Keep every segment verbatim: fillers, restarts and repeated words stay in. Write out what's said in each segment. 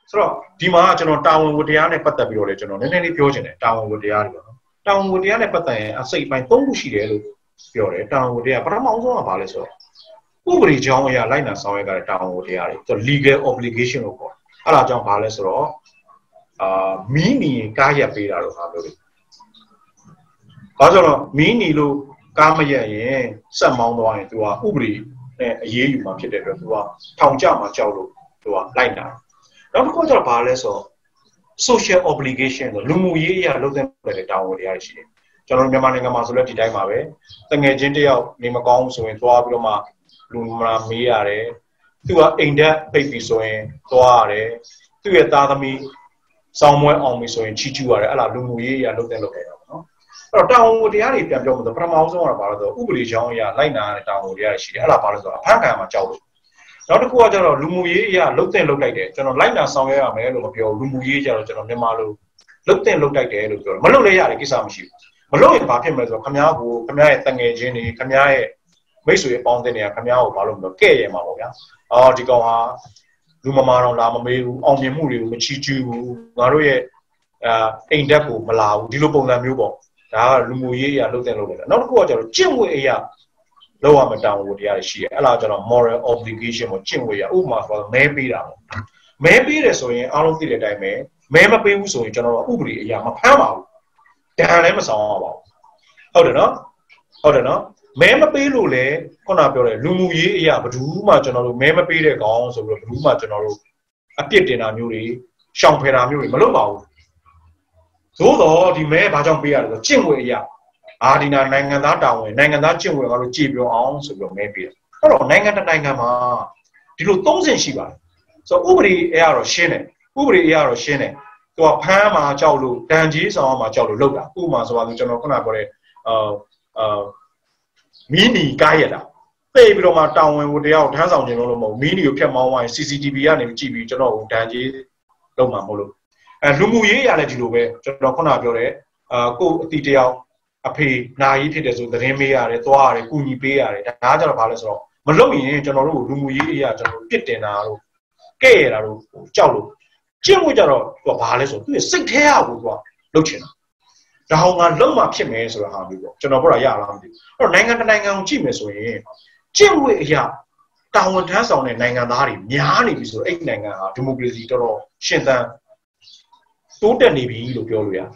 So, Dima, General Town with the Anne Patabio, General, and any Piogene, Town with the Argo. Town with the Anne Patan, I say my Tongushi, Fiore, Town with the Aparamoso Palaso. Ubri John Yalina saw a town with the Ari, the legal obligation of God. Ala John Palace Raw, uh, Mini Kaya Pira of Hamburg. Other Mini Lu Kamaya, some Mount Wine to a Ubri, a year market to a Town Jama Chalo to a Lina. Now, go to a palace or social obligation, Lumu Ye, look them at the town with the Irish. General Yamananga Masulati Daimawe, the Gentia Nimacom, so in Tuabroma, Lumra Miare, to a India baby so in Tuare, to a Tadami, somewhere on me so in Chichuare, Ala Lumu Ye, and look them look at it. Town with the Irish, the Pramos or about the Ubri Jonia, Lina, town with the Irish, Ala Palazo, Pankama Chow. Not a quarter of Lumuya, looked and looked like that. General Lina somewhere, a man of your Lumuya, General Nemalu, looked and looked like that. Malaya, Kisamishi. Malay Papimas of Kamiahu, Kamia Tangi, Jenny, Kamia, basically upon the near Kamiao, Palum, the K. Mahoya, or Tigoha, Lumamaro, Lamamu, Omimuri, Michichu, Maruye, Ain't Depo, Malau, Dilupo, Namubo, Lumuya, looked and looked. Not a quarter of Jimway. Lower me down with the Irish, allowed a moral obligation of Chingway, Uma for maybe down. Maybe there's so in all of the day may, Mamma be so in general Ubri, Yamapama. Damn Amazon. How do not? How do not? Mamma be Lule, Conabure, Lumu ya, but Ruma general, Mamma be the gowns of Ruma general, a pit in a muri, Champera muri, Maluma. So the may Bajan be the Chingway ya. Adina Nanga down, Nanga Nachin will achieve your ounce of your maybe. Oh, Nanga Nangama. You don't say Shiva. So Ubri air of Shene, Ubri air of Shene, to a Pama Chaulu, Tanjis or Machalu Loga, Umas or the General Conabore, uh, uh, Mini Gayada. Baby Roma town with the out hands on your Mini, you can mount C C T V and G B General Tanji Loma Molo. And Lumuye Alajiluwe, General Conabore, uh, go detail. A pay, naive as the Remia, Toare, Kuni Pay, another palace. Maloney, General Lumuya, General Pitanaro, Gayaro, Jalo, Jim Widaro, to a palace of the sick hair with one, Lucina. The Honga Loma Chimes or Hamburg, General Yaramdi, or Nanga Nanga Chimes way. Jim Wia, down has on a Nanganari, Yani is eight Nanga, democracy, Shinta, Tota Nibi, Logoria.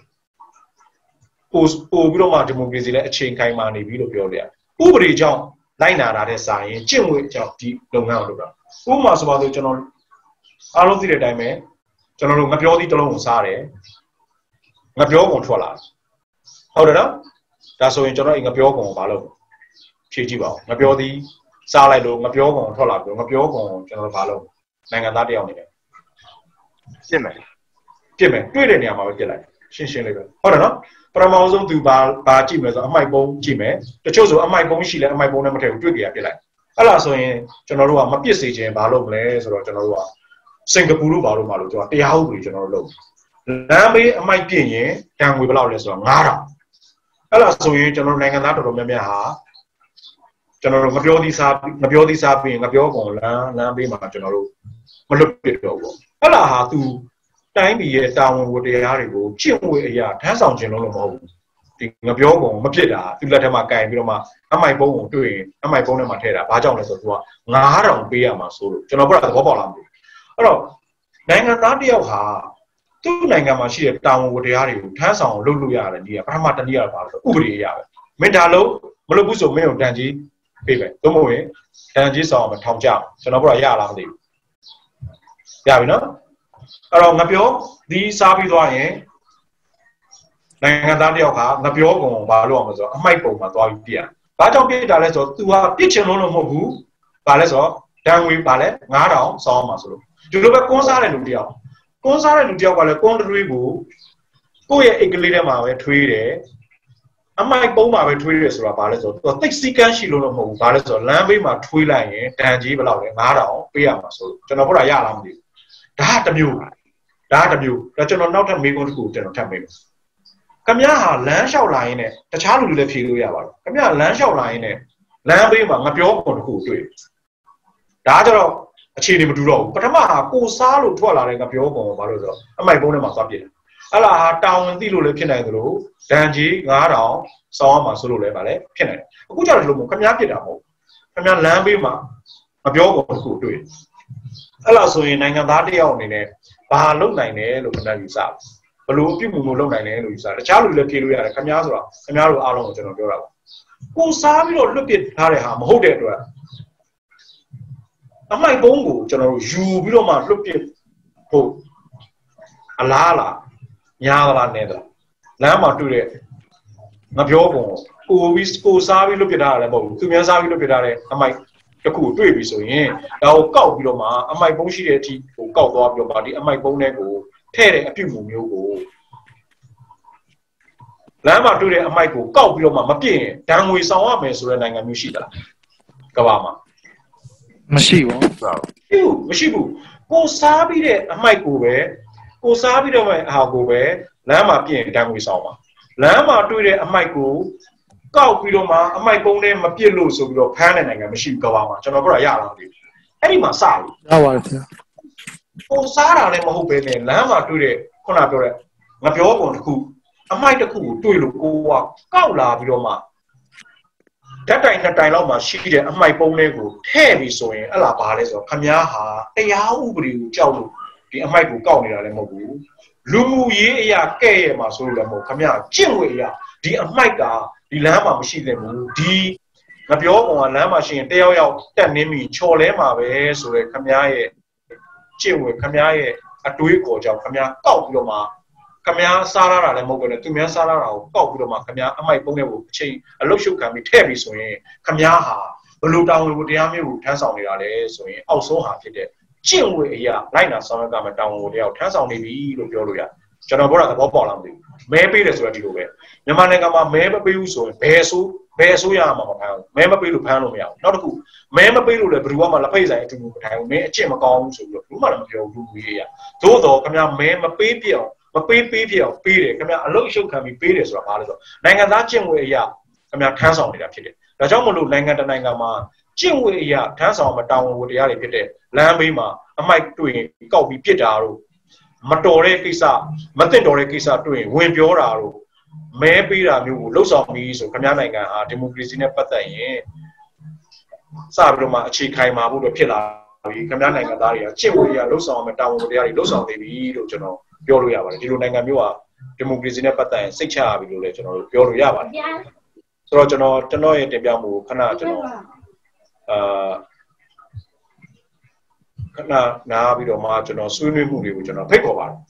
Who's Ubroma democracy a chain Kaimani Vilo Piolia. Ubri John, Lina at sign, Jim with deep Longa. Who must about the general? I don't think that I may. General Mapiodi Tolon Sare Mapio Controlla. How did I? That's so in general in a Piogon Valo. Chichiba, Mapiodi, Salado, Mapio Controlla, Mapio General Valo, Nanganati on it. Jimmy, Jimmy, do it any amount of like. Shin Hold on. But I'm also to buy Jimmers on my bone, Jimmy. The chosen on my bone, she let my bone material to get like. Alas, in General, my P C and Balo Blaze or General Singapore Balo Malo, the Howry General Low. Lambe, my Pinya, can we allow this on Nara? Alas, so in General Nanganato Memia, General Mabiodi Sapi, Mabiodi Sapi, and Mabio, Lambe, my General. Malupito. Allah to. Time be down with the Arigo, Jim with a yard, has on general home. Think of your bone, Mapida, to let him a guy, Biroma, and my bone doing, and my bone and Matera, Bajon as well. Naharam be a maso, General Bobolambi. Oh, Nanga Nadia ha. Two Nanga Machine down with the Arigo, has on Luluya and Dia, Pramatania, Uri Yard. Medalo, Molubuso Mail Danji, Baby, Domoe, Danji saw a Tom Jam, General Yalandi. Yavina? Around Napio, these Sabi Doyen Nangadanioka, Napio, Balo, Michael, Madoia. But don't be that to a pitcher no mobu, Baleso, then we ballet, Nara, saw Masolo. You look at Consare Ludia. Consare Ludia, while a country boo, Poya Eglidama, Tweede, and my Boma, Tweeders, Baleso, or take Sikan Shilomo, Baleso, Lambi, my Twila, Tangi, Nara, Piamaso, Janabora Yalamdi. That the new. That the new. That's not a make on school, General Tammy. Come here, land shall lie in it. The child will live here. Come here, land shall lie in it. Lambi, my pure on who do it. That အခြေအနေမတူတော့ဘူးပထမဟာကိုစားလို့ထွက်လာတဲ့ငါပြောပုံဘာလို့ဆိုတော့အမိုက်ပုံးထဲမှာသွားပြစ်တယ်အဲ့လားဟာတောင်းသိလို့လည်းဖြစ်နိုင်သလိုဒဏ်ကြီးငါးထောင်စောင်းအောင်မှာဆိုလို့လည်းဗာလဲဖြစ်နိုင်တယ်အခုကျတော့ဒီလိုမျိုးခမားပြစ်တာမဟုတ်ခမားလမ်းဘေးမှာမပြောကုန်တစ်ခုတွေ့အဲ့လားဆိုရင်နိုင်ငံသားတယောက်အနေနဲ့ဘာလုပ်နိုင်တယ်လို့ခမားယူဆဘလို့အပြုမှုမျိုးလုပ်နိုင်တယ်လို့ယူဆတခြားလူလည်းဖြေလို့ရတယ်ခမားဆိုတာခမားတို့အားလုံးကိုကျွန်တော်ပြောတာပါကိုစားပြီးတော့လွတ်ပစ်ထားတဲ့ဟာမဟုတ်တဲ့အတွက်အမိုက်ပုံးကိုကျွန်တော်တို့ယူပြီးတော့မှလွတ်ပစ်ဖို့အလားလားညားလားနဲ့တော့လမ်းမှာတွေ့တဲ့ငါပြောပုံကိုပြီးကိုစားပြီးလွတ်ပစ်ထားရတယ်မဟုတ်ဘူးသူများစားပြီးလွတ်ပစ်ထားတဲ့အမိုက်တစ်ခုတွေ့ပြီဆိုရင်ဒါကိုကောက်ပြီးတော့မှအမိုက်ပုံးရှိတဲ့အထိကိုကောက်သွားပြီးတော့ပါဒီအမိုက်ပုံးတွေကိုထည့်တဲ့အပြုမှုမျိုးကိုလမ်းမှာတွေ့တဲ့အမိုက်ကိုကောက်ပြီးတော့မှမပြည့်ရင်ဒဏ်ငွေဆောင်ရမယ်ဆိုတဲ့နိုင်ငံမျိုးရှိသလားကမ္ဘာမှာမရှိဘူးဟုတ်မရှိဘူးကိုစားပြီးတဲ့အမိုက်ကိုပဲကိုစားပြီးတော့မှအဟာကိုပဲလမ်းမှာပြင်တန်းငွေဆောင်ပါလမ်းမှာတွေ့တဲ့အမိုက်ကိုကောက်ပြီးတော့မှအမိုက်ပုံးနဲ့မပြစ်လို့ဆိုပြီးတော့ဖမ်းတဲ့နိုင်ငံမရှိဘူးကမ္ဘာမှာကျွန်တော်ပြောတာရလားဒီအဲ့ဒီမှာစပြီရပါတယ်ခင်ဗျာကိုစားတာလည်းမဟုတ်ပဲနဲ့လမ်းမှာတွေ့တဲ့ခုနပြောတဲ့ငါပြောပုံတစ်ခုအမိုက်တစ်ခုကိုတွေ့လို့ကိုကကောက်လာပြီးတော့မှဓာတ်တိုင်နှစ်တိုင်လောက်မှရှိတဲ့အမိုက်ပုံးလေးကိုထည့်ပြီးဆိုရင်အဲ့လားဘာလဲဆိုတော့ခမားဟာတရားဥပဒေကိုကြောက်လို့ဒီအမိုက်ကိုကောက်နေတာလည်းမဟုတ်ဘူးလူမှုရေးအရာကဲ့ရဲ့မှာဆိုလို့လည်းမဟုတ်ခမားကျင့်ဝတ်အရာဒီအမိုက်ကဒီလမ်းမှာမရှိသင့်ဘူးဒီငါပြောပုံကလမ်းမှာရှိရင်တယောက်ယောက်တက်နေပြီချော်လဲမှာပဲဆိုရဲခမားရဲ့ကျင့်ဝတ်ခမားရဲ့အတွေးခေါ်ကြောင့်ခမားကောက်ပြီးတော့မှခမားစားရတာလည်းမဟုတ်ဘူးနဲ့သူများစားရတာကိုကောက်ပြီးတော့မှခမားအမိုက်ပုံးတဲ့ကိုအချိန်အလုတ်ရှုပ်ခံပြီးထည့်ပြီးဆိုရင်ခမားဟာဘလို့တောင်းဝင်ကိုတရားမျိုးကိုထမ်းဆောင်နေတာလဲဆိုရင်အောက်ဆုံးဟာဖြစ်တဲ့ကျင့်ဝတ်အရာလိုက်နာဆောင်ရွက်ကမှတောင်းဝင်ကိုတရားကိုထမ်းဆောင်နေပြီလို့ပြောလို့ရကျွန်တော်ပြောတာသဘောပေါက်လားမသိဘူးမဲပေးတယ်ဆိုတာဒီလိုပဲမြန်မာနိုင်ငံမှာမဲမပေးဘူးဆိုရင်ဘယ်ဆိုဘယ်ဆိုရမှာမဖမ်းဘူးမဲမပေးလို့ဖမ်းလို့မရဘူးနောက်တစ်ခုမဲမပေးလို့လည်းဘယ်သူမှလက်ဖိတ်ဆိုင်အတူတူမထိုင်ဘူးမင်းအကျင့်မကောင်းဘူးဆိုပြီးတော့ဘူးမှလည်းမပြောဘူးလူကြီးရသို့တော့ခင်ဗျာမဲမပေးပြအောင်မပေးပေးပြအောင်ပေးတယ်ခင်ဗျာအလုတ်ရှုပ်ခံပြီးပေးတယ်ဆိုတာဘာလဲဆိုတော့နိုင်ငံသားကျင့်ဝတ်အရာခင်ဗျာထမ်းဆောင်နေတာဖြစ်တယ်ဒါကြောင့်မလို့နိုင်ငံတနိုင်ငံမှာကျင့်ဝတ်အရာထမ်းဆောင်မတောင်းဝန်တရားတွေဖြစ်တဲ့လမ်းဘေးမှာအမိုက်တွေ့ရင်ကောက်ပြီးပြစ်တာတို့မတော်တဲ့ကိစ္စမသိတော်တဲ့ကိစ္စတွေ့ရင်ဝင်ပြောတာတို့မဲပေးတာမျိုးကိုလှုပ်ဆောင်ပြီးဆိုခင်ဗျားနိုင်ငံဟာဒီမိုကရေစီနဲ့ပတ်သက်ရင်စပြီးတော့မှအခြေခိုင်မာဖို့တော့ဖြစ်လာပြီခင်ဗျားနိုင်ငံသားတွေကကျင့်ဝတ်အရာလှုပ်ဆောင်အောင်တောင်းဝန်တရားတွေလှုပ်ဆောင်နေပြီလို့ကျွန်တော်ပြောလို့ရပါတယ်ဒီလိုနိုင်ငံမျိုးဟာဒီမိုကရေစီနဲ့ပတ်သက်ရင်စိတ်ချရပြီလို့လည်းကျွန်တော်တို့ပြောလို့ရပါတယ်ဆိုတော့ကျွန်တော်ကျွန်တော်ရဲ့တင်ပြမှုခဏကျွန်တော်အာခဏနားပြီးတော့မှကျွန်တော်ဆွေးနွေးမှုတွေကိုကျွန်တော်ဖိတ်ခေါ်ပါတယ်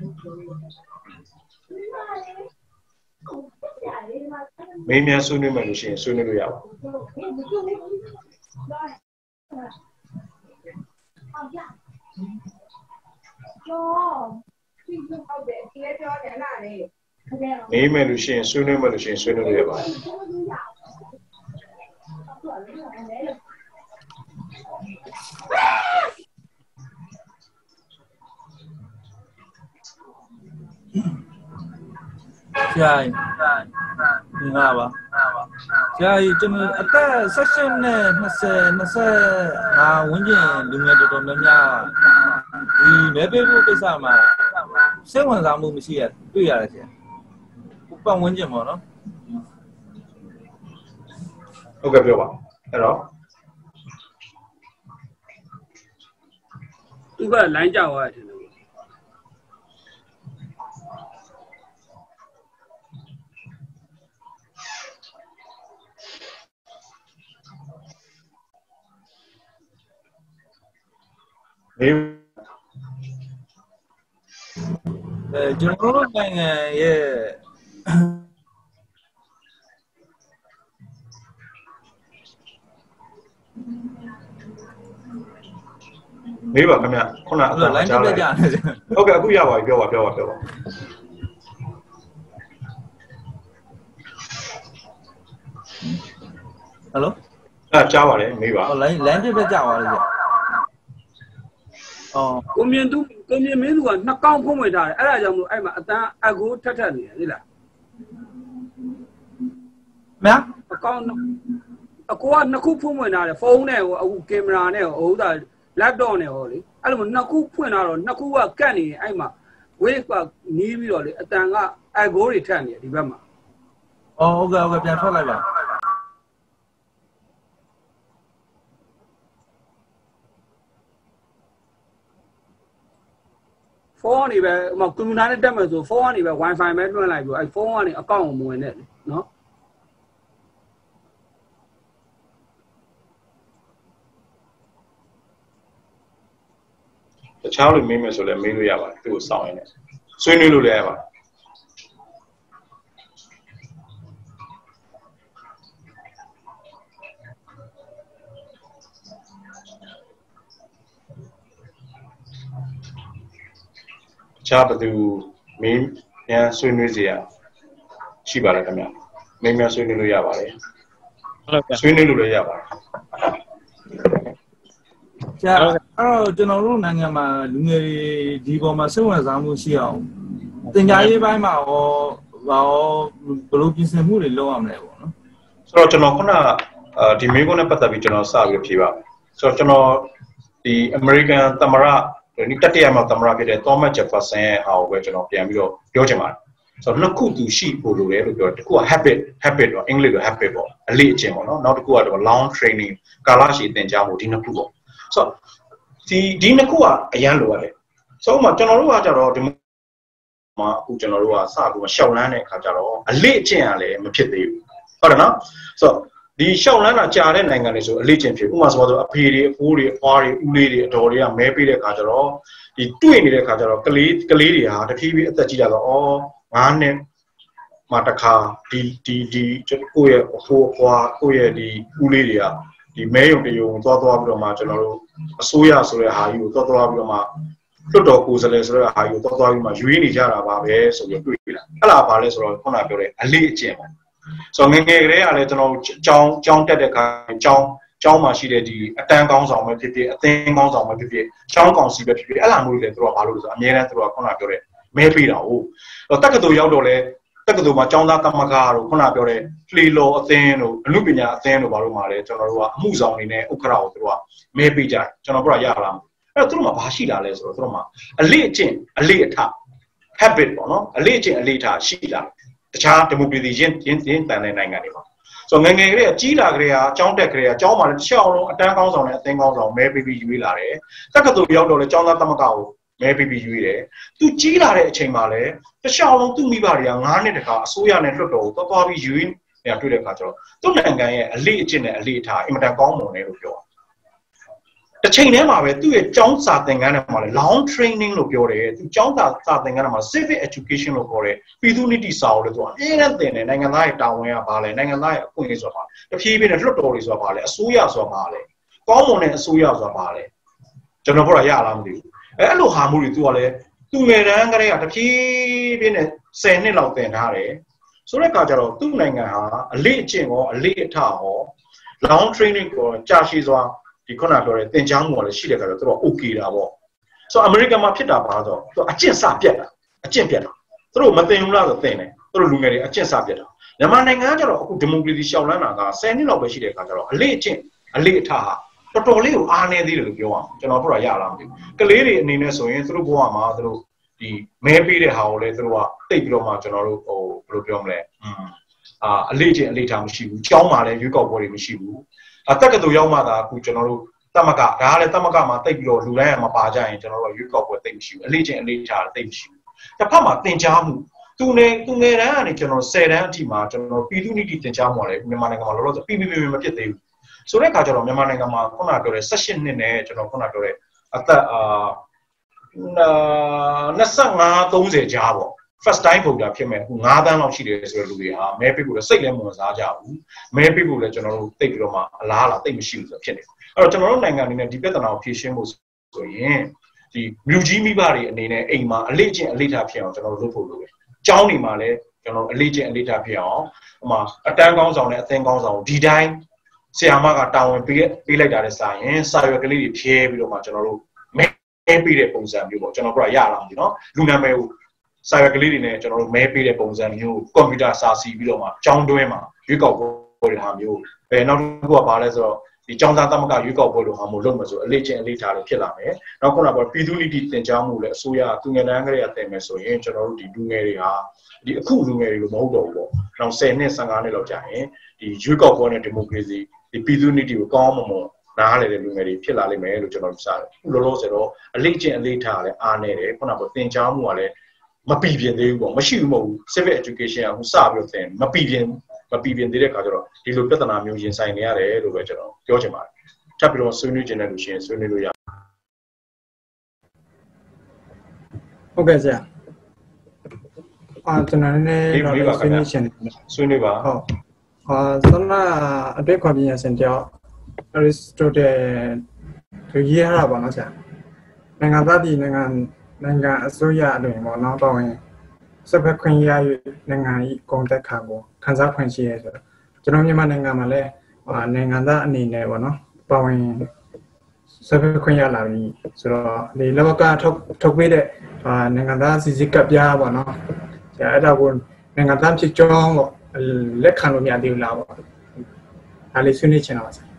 မေးမြန်းဆွေးနွေးမယ်လို့ရှိရင်ဆွေးနွေးလို့ရပါတယ်မေးမယ်လို့ရှိရင်ဆွေးနွေးမယ်လို့ရှိရင်ဆွေးနွေးလို့ရပါတယ်ကျိုင်းငါပါကျိုင်းကျွန်တော်အသက် section နဲ့20 25ဝန်းကျင်လူငယ်တော်တော်များများဒီမဲပေးဖို့ကိစ္စမှာစိတ်ဝင်စားမှုမရှိရတွေ့ရတယ်ကျပတ်ဝန်းကျင်ပေါ့နော်ဟုတ်ကဲ့ပြောပါအဲ့တော့သူကလိုင်းကြောက်ရတယ်မေးအဲကျွန်တော်တို့နိုင်ငံရဲ့မေးပါခင်ဗျခုနအတော့ line ပြကြတယ်ဟုတ်ကဲ့အခုရပါပြီပြောပါပြောပါပြောပါဟယ်လိုအဲကြားပါတယ်မေးပါဟို line line ပြကြပါလေကြာအော်ကိုမြင့်သူကိုမြင့်မင်းသူကနှစ်ကောင်းဖုံးဝင်ထားတယ်အဲ့ဒါကြောင့်မို့အဲ့မှာအတန်းအကိုထက်ထက်နေတယ်လေလားမင်းအကောင်းအကိုကနှစ်ခုဖုံးဝင်ထားတယ်ဖုန်းနဲ့ဟိုအခုကင်မရာနဲ့ဟိုဥသာ laptop နဲ့ဟောလေအဲ့လိုနှစ်ခုဖွင့်လာတော့နှစ်ခုကကတ်နေအဲ့မှာ wave ကနီးပြီးတော့လေအတန်က echo တွေထက်နေဒီဘက်မှာအော်ဟုတ်ကဲ့ဟုတ်ကဲ့ပြန်ထွက်လိုက်ပါဖုန်းကနေပဲဟိုကွန်ပျူတာနဲ့တက်မယ်ဆိုဖုန်းကနေပဲ wifi ပဲလွှင့်လိုက်ပြီးအဲ့ဖုန်းကနေအကောင့်ကိုမဝင်နဲ့နော်တခြားလူမေးမယ်ဆိုလည်းမေးလို့ရပါတယ်သူ့ကိုစောင့်ရင်းနဲ့ဆွေးနွေးလို့လည်းရပါတယ်တခြားဘယ်သူမေးများဆွေးနွေးစရာရှိပါလဲခင်ဗျမေးများဆွေးနွေးလို့ရပါတယ်ဟုတ်ကဲ့ဆွေးနွေးလို့လည်းရပါတယ်ကြာအဲ့တော့ကျွန်တော်တို့နိုင်ငံမှာလူငယ်ဒီပေါ်မှာစိတ်ဝင်စားမှုရှိအောင်သင်ကြားရေးပိုင်းမှာရောဘာရောဘယ်လိုပြင်ဆင်မှုတွေလုပ်ရမလဲပေါ့နော်ဆိုတော့ကျွန်တော်ခုနဒီမေးခွန်းနဲ့ပတ်သက်ပြီးကျွန်တော်စပြီးဖြေပါဆိုတော့ကျွန်တော်ဒီ American သမ္မတဒီတတိယမြောက်သမ္မတဖြစ်တဲ့ Thomas Jefferson ရဲ့ဟာကိုပဲကျွန်တော်ပြန်ပြီးတော့ပြောချင်ပါတယ်ဆိုတော့နှစ်ခုသူရှိဖို့လိုတယ်လို့ပြောတယ်တစ်ခုက habit habit တော့အင်္ဂလိပ်လို habit ပေါ့အလေ့အကျင့်ပေါ့နော်နောက်တစ်ခုကတော့ long training ကာလရှည်သင်ကြားမှုဒီနှစ်ခုပေါ့ဆိုတော့ဒီဒီနှစ်ခုကအရန်လိုရတယ်ဆိုတော့ကျွန်တော်တို့ကကြတော့ဒီမှာအခုကျွန်တော်တို့ကစပြီးရှောက်လန်းတဲ့အခါကျတော့အလေ့အကျင့်ကလည်းမဖြစ်သေးဘူးဟုတ်တယ်နော်ဆိုတော့ဒီရှောက်လန်းတာကြာတဲ့နိုင်ငံတွေဆိုအလေ့အကျင့်ဖြစ်ဥပမာဆိုတော့အဖေတွေအဖိုးတွေအဖွားတွေဦးလေးတွေအတော်တွေကမဲပေးတဲ့အခါကျတော့ဒီတွေ့နေတဲ့အခါကျတော့ကလေးကလေးတွေဟာတဖြည်းဖြည်းအသက်ကြီးလာတော့အော်ငါးနှစ်မှတစ်ခါဒီဒီဒီကိုယ့်ရဲ့အဖိုးအဖွားကိုယ့်ရဲ့ဒီဦးလေးတွေကဒီမဲယုံတယုံသွားသွားပြီးတော့မှကျွန်တော်တို့အစိုးရဆိုတဲ့ဟာကြီးကိုသွားသွားပြီးတော့မှလွတ်တော်ကိုယ်စားလှယ်ဆိုတဲ့ဟာကြီးကိုသွားသွားပြီးမှရွေးနေကြတာပါပဲဆိုပြီးတွေ့ပြီလားအဲ့လားပါလဲဆိုတော့ခုနပြောတဲ့အလေ့အကျင့်ပေါ့ဆိုတော့ငယ်ငယ်ကလေးကလည်းကျွန်တော်ကြောင်းကြောင်းတက်တဲ့ခါကြောင်းကြောင်းမှာရှိတဲ့ဒီအတန်းကောင်းဆောင်ပဲဖြစ်ဖြစ်အသင်းကောင်းဆောင်ပဲဖြစ်ဖြစ်ကျောင်းကောင်စီပဲဖြစ်ဖြစ်အဲ့လားမျိုးတွေလည်းသူတို့ကဘာလို့လဲဆိုတော့အများနဲ့သူတို့ကခုနပြောတဲ့မဲပေးတာဟုတ်တက္ကသိုလ်ရောက်တော့လဲတက္ကသိုလ်မှာကျောင်းသားကမ္မကာတို့ခုနပြောတဲ့လှေလော်အသင်းတို့အမှုပညာအသင်းတို့ဘာလို့မှာလဲကျွန်တော်တို့ကအမှုဆောင်နေနဲ့ဥက္ကရာကိုသူတို့ကမဲပေးကြတယ်ကျွန်တော်တို့ကရလာမှာအဲ့တော့သူတို့မှာဘာရှိတာလဲဆိုတော့သူတို့မှာအလေ့အကျင့်အလေ့အထ habit ပေါ့နော်အလေ့အကျင့်အလေ့အထရှိလာတခြားဒီမိုကရေစီရင်းရင်းရင်းတန်တဲ့နိုင်ငံတွေမှာဆိုတော့ငယ်ငယ်ကလေးကကြီးလာကလေးကအကြောင်းတက်ကလေးကအကြောင်းမှလည်းတစ်ချက်အောင်လုံးအတန်းကောင်းဆောင်နဲ့အသင်းကောင်းဆောင်မဲပေးပြီးရွေးလာတယ်တက္ကသိုလ်ရောက်တော့လေကျောင်းသားသမဂ္ဂကိုမဲပေးပြီးရွေးတယ်သူကြီးလာတဲ့အချိန်မှာလည်းတစ်ချက်အောင်လုံးသူ့မိဘတွေကငါးနှစ်တခါအစိုးရနဲ့လွှတ်တော်ကိုသွားသွားပြီးရွေးနေတွေ့တဲ့အခါကျတော့သူ့နိုင်ငံရဲ့အလေ့အကျင့်နဲ့အလေ့အထအင်မတန်ကောင်းမွန်တယ်လို့ပြောတစ်ချိန်တည်းမှာပဲသူ့ရဲ့ကျောင်းစာသင်ခန်းထဲမှာလည်း long training လို့ပြောတယ်သူကျောင်းစာစာသင်ခန်းထဲမှာ civic education လို့ခေါ်တယ်ပြည်သူ့နည်းတိစာအုပ်လို့သူကအမြဲတမ်းသင်တယ်နိုင်ငံသားရဲ့တာဝန်ကဘာလဲနိုင်ငံသားရဲ့အခွင့်အရေးဆိုတာဘာတဖြည်းဖြည်းနဲ့လွှတ်တော်တွေဆိုတာဘာလဲအစိုးရဆိုတာဘာလဲကောင်းမွန်တဲ့အစိုးရဆိုတာဘာလဲကျွန်တော်ပြောတာရလားမသိဘူးအဲအဲ့လိုဟာမှုတွေသူကလည်းသူငယ်တန်းကလေးကတဖြည်းဖြည်းနဲ့ဆယ်နှစ်လောက်သင်ထားတယ်ဆိုတဲ့အခါကျတော့သူ့နိုင်ငံဟာအလေ့အကျင့်ရောအလေ့အထရော long training ကိုကြာရှည်စွာဒီခုနပြောတဲ့သင်ကြားမှုကလည်းရှိတဲ့အခါကျတော့သူတို့ okay တာပေါ့ဆိုတော့အမေရိကန်မှာဖြစ်တာပါတော့သူအကျင့်စပြတ်တာအကျင့်ပြတ်တာသူတို့မသင်ဘူးလားဆိုသင်တယ်သူတို့လူငယ်တွေအကျင့်စပြတ်တာမြန်မာနိုင်ငံကကျတော့အခုဒီမိုကရေစီရှောက်လန်းတာကဆယ်နှစ်လောက်ပဲရှိတဲ့အခါကျတော့အလေ့အကျင့်အလေ့အထဟာတော်တော်လေးကိုအားနည်းသေးတယ်လို့ပြောအောင်ကျွန်တော်ပြောတာရလားမသိဘူးကလေးတွေအနေနဲ့ဆိုရင်သူတို့ဘဝမှာသူတို့ဒီမဲပေးတဲ့ဟာကိုလည်းသူတို့ကတိတ်ပြီးတော့မှကျွန်တော်တို့ဟိုဘယ်လိုပြောမလဲအာအလေ့အကျင့်အလေ့အထမရှိဘူးကျောင်းမှာလည်းရွေးကောက်ပွဲတွေမရှိဘူးအတက်ကတူရောက်မှသာအခုကျွန်တော်တို့တမကဒါကလည်းတမကမှာတိတ်ပြီးတော့လူတိုင်းကမပါကြရင်ကျွန်တော်တို့ရွေးကောက်ပွဲတိတ်မရှိဘူးအလေးချင်းအလေးထားတိတ်မရှိဘူးတစ်ဖက်မှာသင်ကြားမှုသူနေသူငယ်တန်းကနေကျွန်တော်ဆယ်တန်းအထိမှာကျွန်တော်ပြည်သူ့နည်းတိသင်ကြားမှုလည်းမြန်မာနိုင်ငံမှာလောလောဆယ်ပြီးပြီးပြီးမဖြစ်သေးဘူးဆိုတဲ့အခါကျတော့မြန်မာနိုင်ငံမှာခုနပြောတဲ့၁၈နှစ်နဲ့ကျွန်တော်ခုနပြောတဲ့အသက်အာ၂၅ ၃၀ကြားပေါ့ first time voter ဖြစ်မဲ့အခု၅တန်းလောက်ရှိတယ်ဆိုတဲ့လူတွေဟာမဲပေးဖို့လည်းစိတ်လည်းမဝင်စားကြဘူးမဲပေးဖို့လည်းကျွန်တော်တို့တိတ်ပြီးတော့မှအလားအလာတိတ်မရှိဘူးဆိုဖြစ်နေအဲ့တော့ကျွန်တော်တို့နိုင်ငံအနေနဲ့ဒီပြဿနာကိုဖြေရှင်းဖို့ဆိုရင်ဒီမြူကြီးမိဘတွေအနေနဲ့အိမ်မှာအလေးချင်းအလေးထားဖြစ်အောင်ကျွန်တော်တို့လုပ်ဖို့လိုတယ်။ကျောင်းတွေမှာလည်းကျွန်တော်အလေးချင်းအလေးထားဖြစ်အောင်ဟိုမှာအတန်းကောင်းဆောင်နဲ့အသင်းကောင်းဆောင်ဒီတိုင်းဆရာမကတာဝန်ပေးပေးလိုက်တာနဲ့စာရင်စာရွက်ကလေးတွေဖြဲပြီးတော့မှကျွန်တော်တို့မဲပေးတဲ့ပုံစံမျိုးပေါ့ကျွန်တော်တို့ကရလာမှာနော်လူနာမည်ကိုစာရွက်ကလေးတွေနဲ့ကျွန်တော်တို့မဲပေးတဲ့ပုံစံမျိုးကွန်ပျူတာစာစီပြီးတော့မှကျောင်းတွင်းမှာရွေးကောက်ပွဲတွေဟာမျိုးအဲနောက်တစ်ခုကဘာလဲဆိုတော့ဒီဒီចောင်းသားသမဂ္ဂရွေးကောက်ပွဲလိုဟာမျိုးလုပ်မယ်ဆိုအလေးချင်းအလေးထားလို့ဖြစ်လာမယ်နောက်ခုနကပြည်သူ့နည်းတင်ကြားမှုလည်းအစိုးရသူငယ်တန်းကလေးကတင်မယ်ဆိုရင်ကျွန်တော်တို့ဒီလူငယ်တွေဟာဒီအခုလူငယ်တွေလိုမဟုတ်တော့ဘူးပေါ့နောက်tenနှစ်fifteenနှစ်လောက်ကြာရင်ဒီရွေးကောက်ပွဲနဲ့ဒီမိုကရေစီဒီပြည်သူ့နည်းကိုကောင်းမွန်မွန်နားလေတဲ့လူငယ်တွေဖြစ်လာလိမ့်မယ်လို့ကျွန်တော်ယူဆတယ်။လောလောဆယ်တော့အလေးချင်းအလေးထားလည်းအားနေတယ်ခုနကသင်ကြားမှုကလည်းမပီပြင်သေးဘူးပေါ့မရှိဘူးမဟုတ်ဘူး civic education ကဟိုစပြီးတော့သင်မပီပြင်မပီပြင်သေးတဲ့ခါကျတော့ဒီလိုပြဿနာမျိုးရင်ဆိုင်နေရတယ်လို့ပဲကျွန်တော်ပြောချင်ပါတယ်။ထပ်ပြီးတော့ဆွေးနွေးခြင်းနဲ့လို့ရှိရင်ဆွေးနွေးလို့ရဟုတ်ကဲ့ဆရာအာကျွန်တော်လည်းဆွေးနွေးခြင်းဆွေးနွေးပါဟုတ်အာဆန္ဒအတွေ့အကြုံပညာရှင်တယောက် Aristotle သူရေးရတာပါနော်ဆရာနိုင်ငံသားဒီနိုင်ငံနိုင်ငံအစိုးရအတွင်းပေါ့နော်တော့ဝင်စပက်ခွင့်ရယူနိုင်ငံဤကုန်တက်ခါကိုခန်းစားခွင့်ရှိရဲဆိုတော့ကျွန်တော်မြန်မာနိုင်ငံမှာလည်းနိုင်ငံသားအနေနဲ့ပေါ့နော်ပါဝင်စပက်ခွင့်ရလာပြီဆိုတော့ဒီလောကထုတ်ထုတ်ပေးတဲ့နိုင်ငံသားစီစီကပ်ပြားပေါ့နော်ဆရာအဲ့ဒါကိုနိုင်ငံသားဖြစ်ကြောင်းပေါ့လက်ခံလို့မရသေးဘူးလားပေါ့ဒါလေးဆွေးနွေးချင်တာပါဆရာ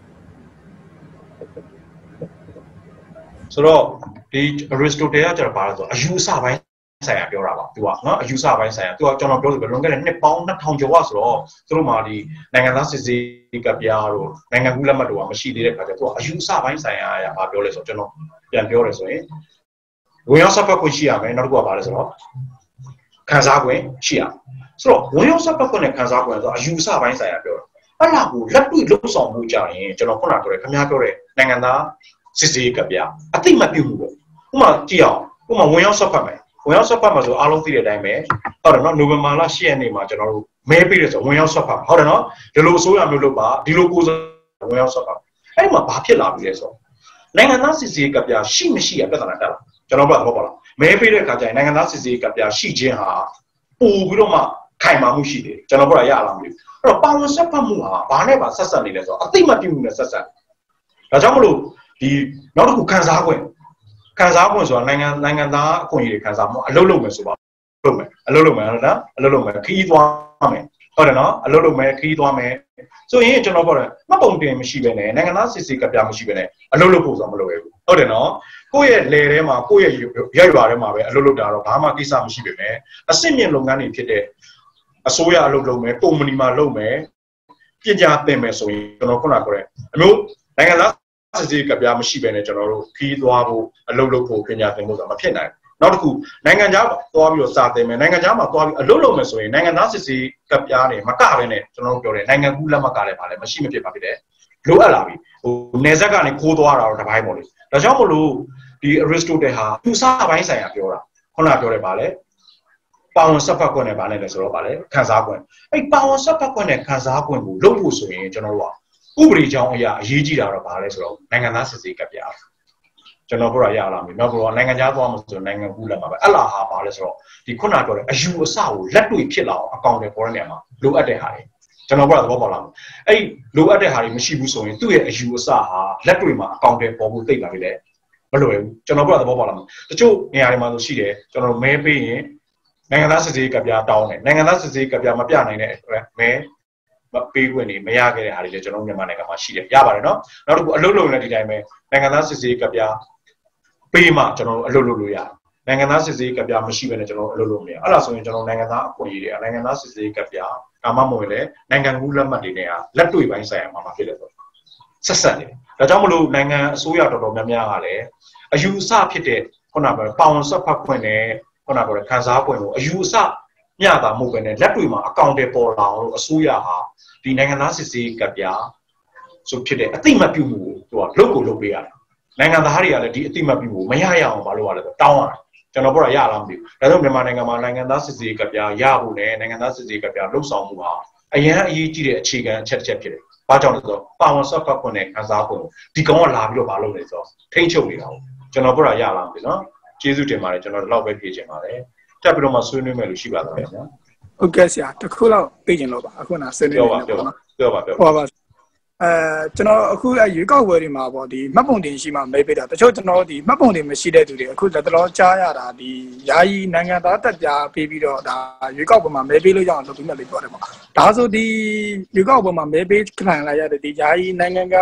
ဆိုတော့ဒီ Aristotle ကကျတော့ဘာလဲဆိုတော့အယူအဆပိုင်းဆိုင်ရာပြောတာပါသူကနော်အယူအဆပိုင်းဆိုင်ရာသူကကျွန်တော်ပြောလို့ပဲလွန်ခဲ့တဲ့နှစ်ပေါင်းtwo thousandကျော်ကဆိုတော့သူတို့မှာဒီနိုင်ငံသားစစ်စေးကပြားတို့နိုင်ငံကူးလက်မှတ်တို့ကမရှိသေးတဲ့ခါကျတော့သူကအယူအဆပိုင်းဆိုင်ရာအရာဘာပြောလဲဆိုတော့ကျွန်တော်ပြန်ပြောရဲဆိုရင်ဝင်ရောက်ဆက်ဖက်ခွင့်ရှိရမယ်နောက်တစ်ခုကဘာလဲဆိုတော့ခံစားခွင့်ရှိရဆိုတော့ဝင်ရောက်ဆက်ဖက်ခွင့်နဲ့ခံစားခွင့်ဆိုတော့အယူအဆပိုင်းဆိုင်ရာပြောတာအဲ့ဒါကိုလက်တွေ့လုံဆောင်မှုကြရင်ကျွန်တော်ခုနကပြောတယ်ခင်ဗျားပြောတဲ့နိုင်ငံသားစစ်စေးကပြားအသိမပြုတ်ဘူးပေါ့ဥပမာကြည့်အောင်ဥပမာဝင်ရောက်ဆက်ဖက်မယ်ဝင်ရောက်ဆက်ဖက်မှာဆိုအားလုံးသိတဲ့အတိုင်းပဲဟုတ်တယ်နော်နိုဝင်ဘာလeightရက်နေ့မှာကျွန်တော်တို့မဲပေးတယ်ဆိုဝင်ရောက်ဆက်ဖက်ဟုတ်တယ်နော်ဒီလိုအစိုးရမျိုးလုပ်ပါဒီလိုကိုယ်စားဝင်ရောက်ဆက်ဖက်အဲ့မှာဘာဖြစ်လာပြီလဲဆိုတော့နိုင်ငံသားစစ်စေးကပြားရှိမရှိရပြဿနာတက်လာကျွန်တော်ပြောတာဟုတ်ပါလားမဲပေးတဲ့အခါကျရင်နိုင်ငံသားစစ်စေးကပြားရှိခြင်းဟာပို့ပြီးတော့မှခိုင်မာမှုရှိတယ်ကျွန်တော်ပြောတာရလားမသိဘူးအဲ့တော့ပါဝင်ဆက်ဖက်မှုဟာဘာနဲ့ပါဆက်ဆက်နေလဲဆိုတော့အသိမပြုတ်မှုနဲ့ဆက်ဆက်ဒါကြောင့်မလို့ဒီနောက်တစ်ခုခံစားခွင့်ခံစားခွင့်ဆိုတာနိုင်ငံနိုင်ငံသားအခွင့်အရေးတွေခံစားမှုအလုပ်လုပ်မယ်ဆိုပါလုပ်မယ်အလုပ်လုပ်မယ်ဟုတ်လားအလုပ်လုပ်မယ်ခီးသွားမယ်ဟုတ်တယ်နော်အလုပ်လုပ်မယ်ခီးသွားမယ်ဆိုရင်ကျွန်တော်ပြောတယ်မှတ်ပုံတင်မရှိဘဲနဲ့နိုင်ငံသားစစ်စစ်ကပြမရှိဘဲနဲ့အလုပ်လုပ်ဖို့ဆိုတာမလုပ်ရဘူးဟုတ်တယ်နော်ကိုယ့်ရဲ့လေထဲမှာကိုယ့်ရဲ့ရွက်ရွာထဲမှာပဲအလုပ်လုပ်တာတော့ဘာမှကိစ္စမရှိပဲနဲ့အစစ်မြင့်လုပ်ငန်းတွေဖြစ်တဲ့အစိုးရအလုပ်လုပ်မယ်ကုမ္ပဏီမှာလုပ်မယ်ပညာသင်မယ်ဆိုရင်ကျွန်တော်ခုနကပြောတဲ့အမျိုးနိုင်ငံသားစစ်စစ်ကပြမရှိဘဲနဲ့ကျွန်တော်တို့ခီးသွားဖို့အလုပ်လုပ်ဖို့ပညာသင်ဖို့ဆိုတာမဖြစ်နိုင်ဘူးနောက်တစ်ခုနိုင်ငံခြားမှာသွားပြီးတော့စာသင်မယ်နိုင်ငံခြားမှာသွားပြီးအလုပ်လုပ်မယ်ဆိုရင်နိုင်ငံသားစစ်စစ်ကပြားနေမကပဲနဲ့ကျွန်တော်တို့ပြောတယ်နိုင်ငံကူးလက်မှတ်ကလည်းဗာလဲမရှိမဖြစ်ပါဖြစ်တယ်လိုအပ်လာပြီဟိုနေဆက်ကနေခိုးသွားတာတော့တစ်ပိုင်းပေါ့လေဒါကြောင့်မလို့ဒီ Aristotle ဟာသူစားပိုင်းဆိုင်ရာပြောတာခုနပြောတယ်ဗာလဲပါဝင်ဆက်ဖက်ခွင့်နဲ့ဗာနဲ့လဲဆိုတော့ဗာလဲခံစားခွင့်အဲ့ပါဝင်ဆက်ဖက်ခွင့်နဲ့ခံစားခွင့်ကိုလုပ်ဖို့ဆိုရင်ကျွန်တော်တို့ကဥပဒေကြောင်းအရာအရေးကြီးတာတော့ဗာလဲဆိုတော့နိုင်ငံသားစစ်စစ်ကပြားကျွန်တော်ပြောရရလားမြေနောက်ကတော့နိုင်ငံခြားသွားမှဆိုနိုင်ငံကူးလက်မှာပဲအဲ့လာဟာပါလဲဆိုတော့ဒီခုနပြောတဲ့အယူအဆကိုလက်တွေ့ဖြစ်လာအောင်အကောင့်တွေပေါ်တဲ့နေရာမှာလိုအပ်တဲ့ဟာတွေကျွန်တော်ပြောတာသဘောပေါက်လားအဲ့လိုအပ်တဲ့ဟာတွေမရှိဘူးဆိုရင်သူ့ရဲ့အယူအဆဟာလက်တွေ့မှာအကောင့်တွေပေါ်ဖို့သိလာပြီလေမလွယ်ဘူးကျွန်တော်ပြောတာသဘောပေါက်လားတချို့နေရာတွေမှာဆိုရှိတယ်ကျွန်တော်မဲပေးရင်နိုင်ငံသားစစ်စစ်ကပြတောင်းတယ်နိုင်ငံသားစစ်စစ်ကပြမပြနိုင်တဲ့အတွက်မဲမပေးခွင့်နေမရခဲ့တဲ့ဟာတွေလည်းကျွန်တော်မြန်မာနိုင်ငံမှာရှိတယ်ရပါတယ်နော်နောက်တစ်ခုအလုပ်လုပ်နေတဲ့ဒီတိုင်းပဲနိုင်ငံသားစစ်စစ်ကပြပေးမှကျွန်တော်တို့အလုပ်လုပ်လို့ရတယ်နိုင်ငံသားစစ်ဆေးကပြမရှိဘဲနဲ့ကျွန်တော်တို့အလုပ်လုပ်မရအဲ့ဒါဆိုရင်ကျွန်တော်နိုင်ငံသားအခွင့်အရေးတွေနိုင်ငံသားစစ်ဆေးကပြဒါမှမဟုတ်လေနိုင်ငံကူးလက်မှတ်တွေနဲ့လက်တွေ့ပိုင်းဆိုင်ရာမှာဖြစ်တယ်ဆိုဆက်ဆက်နေတယ်ဒါကြောင့်မလို့နိုင်ငံအစိုးရတော်တော်များများကလည်းအယူအဆဖြစ်တဲ့ခုနကပြောပါဝင်ဆက်ဖက်ခွင့်နဲ့ခုနကပြောခံစားခွင့်ကိုအယူအဆမျှတာမဟုတ်ဘဲနဲ့လက်တွေ့မှာအကောင့်တွေပေါ်လာအောင်လို့အစိုးရဟာဒီနိုင်ငံသားစစ်ဆေးကပြဆိုဖြစ်တဲ့အသိမှတ်ပြုမှုကိုသူကလုပ်ကိုလုပ်ပေးရတယ်နိုင်ငံသားတွေကလည်းဒီအတိမတ်ပြီးကိုမရရအောင်မလုပ်ရလဲတောင်းရတယ်ကျွန်တော်ပြောတာရလားမသိဘူးဒါကြောင့်မြန်မာနိုင်ငံမှာနိုင်ငံသားစစ်စစ်ကပြရဖို့နဲ့နိုင်ငံသားစစ်စစ်ကပြလှုပ်ဆောင်မှုဟာအရန်အရေးကြီးတဲ့အခြေခံအချက်တစ်ချက်ဖြစ်တယ်။ဘာကြောင့်လဲဆိုတော့ပါဝင်ဆော့ဖတ်ခွင့်နဲ့ခံစားခွင့်ကိုဒီကောင်ကလာပြီးတော့မလုပ်နေဆိုတော့ထိန်းချုပ်နေတာပေါ့ကျွန်တော်ပြောတာရလားမသိနော်ကျေးဇူးတင်ပါတယ်ကျွန်တော်ဒီလောက်ပဲဖြေချင်ပါတယ်တက်ပြီးတော့မှဆွေးနွေးမယ်လို့ရှိပါသလားဗျာဟုတ်ကဲ့ဆရာတစ်ခုလောက်သိချင်လို့ပါအခုနဆွေးနွေးနေတယ်ပေါ့နော်ပြောပါပြောပါဟုတ်ပါအဲကျွန်တော်အခုရွေးကောက်ပွဲတွေမှာပေါ့ဒီမှတ်ပုံတင်ရှိမှမဲပေးတာတချို့ကျွန်တော်ဒီမှတ်ပုံတင်မရှိတဲ့သူတွေအခုလက်တော်ကြားရတာဒီယာယီနိုင်ငံသားတက်ပြပေးပြီးတော့ဒါရွေးကောက်ပွဲမှာမဲပေးလို့ရအောင်လုပ်ပြီးမှလေးပြောတယ်ပေါ့ဒါဆိုဒီရွေးကောက်ပွဲမှာမဲပေးခံလိုက်ရတဲ့ဒီယာယီနိုင်ငံက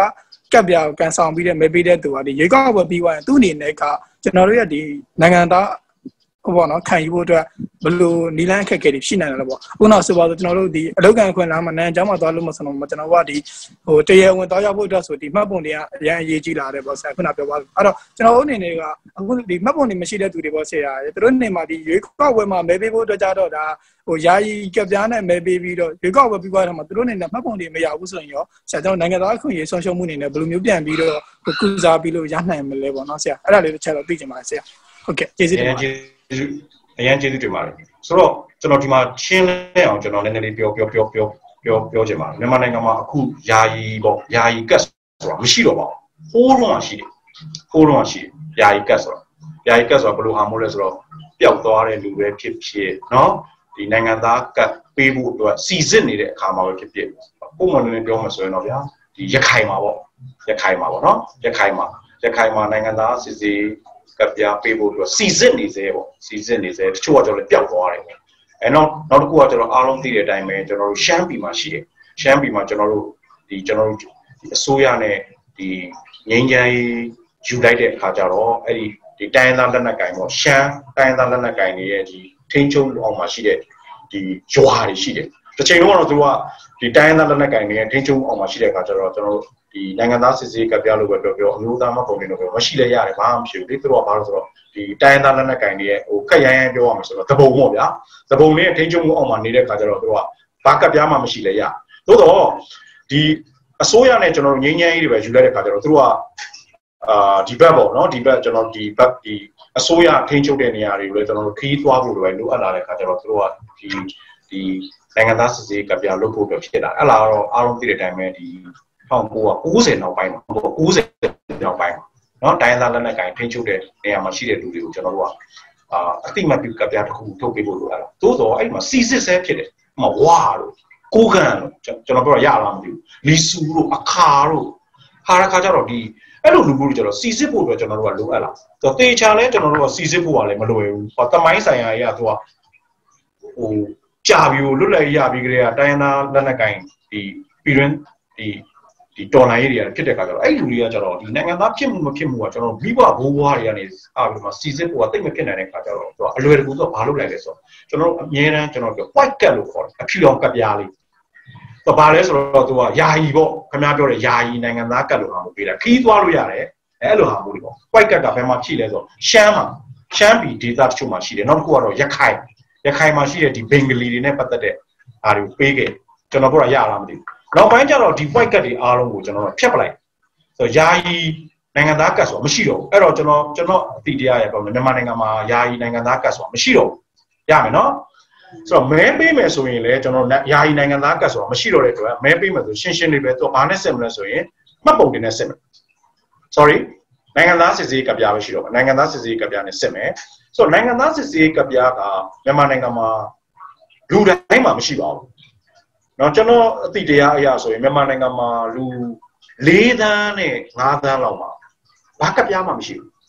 ကပ်ပြောက်ကန်ဆောင်ပြီးတဲ့မဲပေးတဲ့သူကဒီရေကောက်ပဲပြီးသွားရင်သူ့အနေနဲ့ကကျွန်တော်တို့ရဲ့ဒီနိုင်ငံသားဟုတ်ပေါ့နော်ခံယူဖို့အတွက်ဘယ်လိုနီလန်းအခက်အခဲတွေရှိနိုင်တယ်ပေါ့ခုနကဆိုပါတော့ကျွန်တော်တို့ဒီအလောက်ကန်ခွင့်လာမှနိုင်ငံเจ้าမှာသွားလို့မဆိုတော့ကျွန်တော်တို့ကဒီဟိုတရားဝင်သွားရောက်ဖို့အတွက်ဆိုဒီမှတ်ပုံတွေကအရင်အရေးကြီးလာတယ်ပေါ့ဆရာခုနပြောပါအဲ့တော့ကျွန်တော်တို့အနေနဲ့ကအခုဒီမှတ်ပုံတွေမရှိတဲ့သူတွေပေါ့ဆရာသူတို့နေမှာဒီရွေးကောက်ပွဲမှာမဲပေးဖို့အတွက်ကြတော့ဒါဟိုယာယီကပြားနဲ့မဲပေးပြီးတော့ရွေးကောက်ပွဲပြီးသွားတယ်မှာသူတို့နေနဲ့မှတ်ပုံတွေမရဘူးဆိုရင်ရောဆရာကျွန်တော်နိုင်ငံသားအခွင့်အရေးဆုံးရှုံးမှုအနေနဲ့ဘယ်လိုမျိုးပြန်ပြီးတော့ကုစားပြီးလို့ရနိုင်မလဲပေါ့နော်ဆရာအဲ့ဒါလေးတစ်ချက်တော့သိချင်ပါတယ်ဆရာဟုတ်ကဲ့ကျေးဇူးတင်ပါတယ်အရင်ကျေးဇူးတင်ပါတယ်ဆိုတော့ကျွန်တော်ဒီမှာရှင်းလဲအောင်ကျွန်တော်နည်းနည်းလေးပြောပြောပြောပြောပြောပြောချင်ပါတယ်မြန်မာနိုင်ငံမှာအခုယာယီပေါ့ယာယီကတ်ဆိုတာမရှိတော့ပါဘူးဟိုးတော့ရှိတယ်ဟိုးတော့ရှိတယ်ယာယီကတ်ဆိုတာယာယီကတ်ဆိုတာဘယ်လိုဟာမို့လဲဆိုတော့ပျောက်သွားတဲ့လူပဲဖြစ်ဖြစ်เนาะဒီနိုင်ငံသားကတ်ပေးဖို့အတွက်စီစစ်နေတဲ့အခါမှာပဲဖြစ်ဖြစ်ပုံမှန်နဲ့ပြောမှဆိုရင်တော့ဗျာဒီရခိုင်မှာပေါ့ရခိုင်မှာပေါ့เนาะရခိုင်မှာရခိုင်မှာနိုင်ငံသားစစ်စစ်ကပြပေးဖို့အတွက်စီစစ်နေစေပေါ့စီစစ်နေစေတချို့ကကျွန်တော်လည်းပျောက်သွားတယ်အဲနောက်နောက်တစ်ခုကကျွန်တော်အားလုံးသိတဲ့အတိုင်းပဲကျွန်တော်တို့ရှမ်းပြည်မှာရှိတယ်ရှမ်းပြည်မှာကျွန်တော်တို့ဒီကျွန်တော်တို့ဒီအစိုးရနဲ့ဒီငင်းကြမ်းယူလိုက်တဲ့အခါကျတော့အဲ့ဒီဒီတိုင်းသားလက်နက်ကိုင်ပေါ့ရှမ်းတိုင်းသားလက်နက်ကိုင်တွေရဲ့ဒီထိန်းချုပ်အောင်မှာရှိတဲ့ဒီရွာတွေရှိတယ်တစ်ချိန်လုံးကတော့သူကဒီတိုင်းသားလက်နက်ကိုင်တွေရဲ့ထိန်းချုပ်အောင်မှာရှိတဲ့အခါကျတော့ကျွန်တော်တို့ဒီနိုင်ငံသားစစ်စစ်ကပြလို့ပဲပြောပြောအမျိုးသားမပုံနေတော့မရှိလဲရတယ်ဘာမှမရှိဘူးလေသူတို့ကဘာလို့ဆိုတော့ဒီတိုင်းသားလက်နက်ကိုင်တွေရဲ့ဟိုခက်ရိုင်းရိုင်းပြောရမှာဆိုတော့သဘုံပေါ့ဗျာသဘုံလေးထိန်းချုပ်မှုအောင်မှာနေတဲ့ခါကျတော့သူကဘာကပြမှမရှိလဲရသို့တော့ဒီအစိုးရနဲ့ကျွန်တော်တို့ငင်းငင်းကြီးတွေပဲယူလိုက်တဲ့ခါကျတော့သူတို့ကအာဒီဘက်ပေါ့နော်ဒီဘက်ကျွန်တော်ဒီဘက်ဒီအစိုးရထိန်းချုပ်တဲ့နေရာတွေကိုလည်းကျွန်တော်တို့ခီးသွားဖို့လိုအပ်လာတဲ့ခါကျတော့သူတို့ကဒီဒီနိုင်ငံသားစစ်စစ်ကပြလုပ်ဖို့တော့ဖြစ်လာအဲ့လာတော့အားလုံးသိတဲ့အတိုင်းပဲဒီ၁၉၉၀နောက်ပိုင်းမှာ၉၀နောက်ပိုင်းမှာเนาะတိုင်းသားလက်နက်ကိုင်ထိန်းချုပ်တဲ့နေရာမှာရှိတဲ့လူတွေကိုကျွန်တော်တို့ကအာအတိမတ်ပြုကပြတစ်ခုထုတ်ပေးဖို့လိုအပ်တာသို့တော့အဲ့ဒီမှာစီစစ်ဆဲဖြစ်တယ်ဟိုဝါတို့ကိုကန်တို့ကျွန်တော်ပြောရလားမသိဘူးလီဆူတို့အခါတို့ဟာရခါကျတော့ဒီအဲ့လိုလူမျိုးတွေကျတော့စီစစ်ဖို့အတွက်ကျွန်တော်တို့ကလိုအပ်လာတော့တေချာလဲကျွန်တော်တို့ကစီစစ်ဖို့ကလည်းမလွယ်ဘူးဟောတမိုင်းဆိုင်ရာကြီးကသူကဟိုကြာပြီလွတ်လပ်ရပြီးကြတဲ့တိုင်းသားလက်နက်ကိုင်ဒီပြည်တွင်းဒီဒီတော်လိုင်းရေးတွေဖြစ်တဲ့အခါကျတော့အဲ့လူတွေကကျတော့ဒီနိုင်ငံသားဖြစ်မှုမဖြစ်မှုကကျွန်တော်မိဘဘိုးဘွားတွေကနေအာပြီးမှစီစစ်ဖို့ကတိတ်မဖြစ်နိုင်တဲ့အခါကျတော့သူကအလွယ်တကူတော့ဘာလုပ်လိုက်လဲဆိုတော့ကျွန်တော်အမြဲတမ်းကျွန်တော်ပြော white cat လို့ခေါ်တယ်အဖြူအောင်ကပ်ပြားလေးတော့ဘာလဲဆိုတော့သူကယာယီပေါ့ခင်ဗျားပြောတဲ့ယာယီနိုင်ငံသားကတ်လို့ဟာမို့ပေးတာခီးသွားလို့ရတယ်အဲ့လိုဟာမို့လေပေါ့ white cat ကဘယ်မှာရှိလဲဆိုတော့ရှမ်းမှာရှမ်းပြည်ဒေသတချို့မှာရှိတယ်နောက်တစ်ခုကတော့ရခိုင်ရခိုင်မှာရှိတဲ့ဒီဘင်္ဂလီတွေနဲ့ပတ်သက်တဲ့အားတွေကိုပေးခဲ့ကျွန်တော်ပြောတာရလားမသိဘူးနောက်ပိုင်းကျတော့ဒီ white cat တွေအားလုံးကိုကျွန်တော်ဖျက်ပလိုက်ဆိုတော့ယာယီနိုင်ငံသားကတ်ဆိုတာမရှိတော့ဘူးအဲ့တော့ကျွန်တော်ကျွန်တော်အတိတရားရပြောမယ်မြန်မာနိုင်ငံမှာယာယီနိုင်ငံသားကတ်ဆိုတာမရှိတော့ဘူးရမယ်နော်ဆိုတော့မဲပေးမယ်ဆိုရင်လည်းကျွန်တော်ယာယီနိုင်ငံသားကတ်ဆိုတာမရှိတော့တဲ့အတွက်မဲပေးမယ်ဆိုရှင်းရှင်းလေးပဲသူဘာနဲ့စစ်မလဲဆိုရင်မှတ်ပုံတင်နဲ့စစ်မယ် sorry နိုင်ငံသားစစ်စေးကပြားပဲရှိတော့နိုင်ငံသားစစ်စေးကပြားနဲ့စစ်မယ်ဆိုတော့နိုင်ငံသားစစ်စေးကပြားကမြန်မာနိုင်ငံမှာလူတိုင်းမှာမရှိပါဘူးနော်ကျွန်တော်အတိတရားအရာဆိုရင်မြန်မာနိုင်ငံမှာလူ၄သန်းနဲ့၅သန်းလောက်မှာဘာကပြားမှမရှိဘူး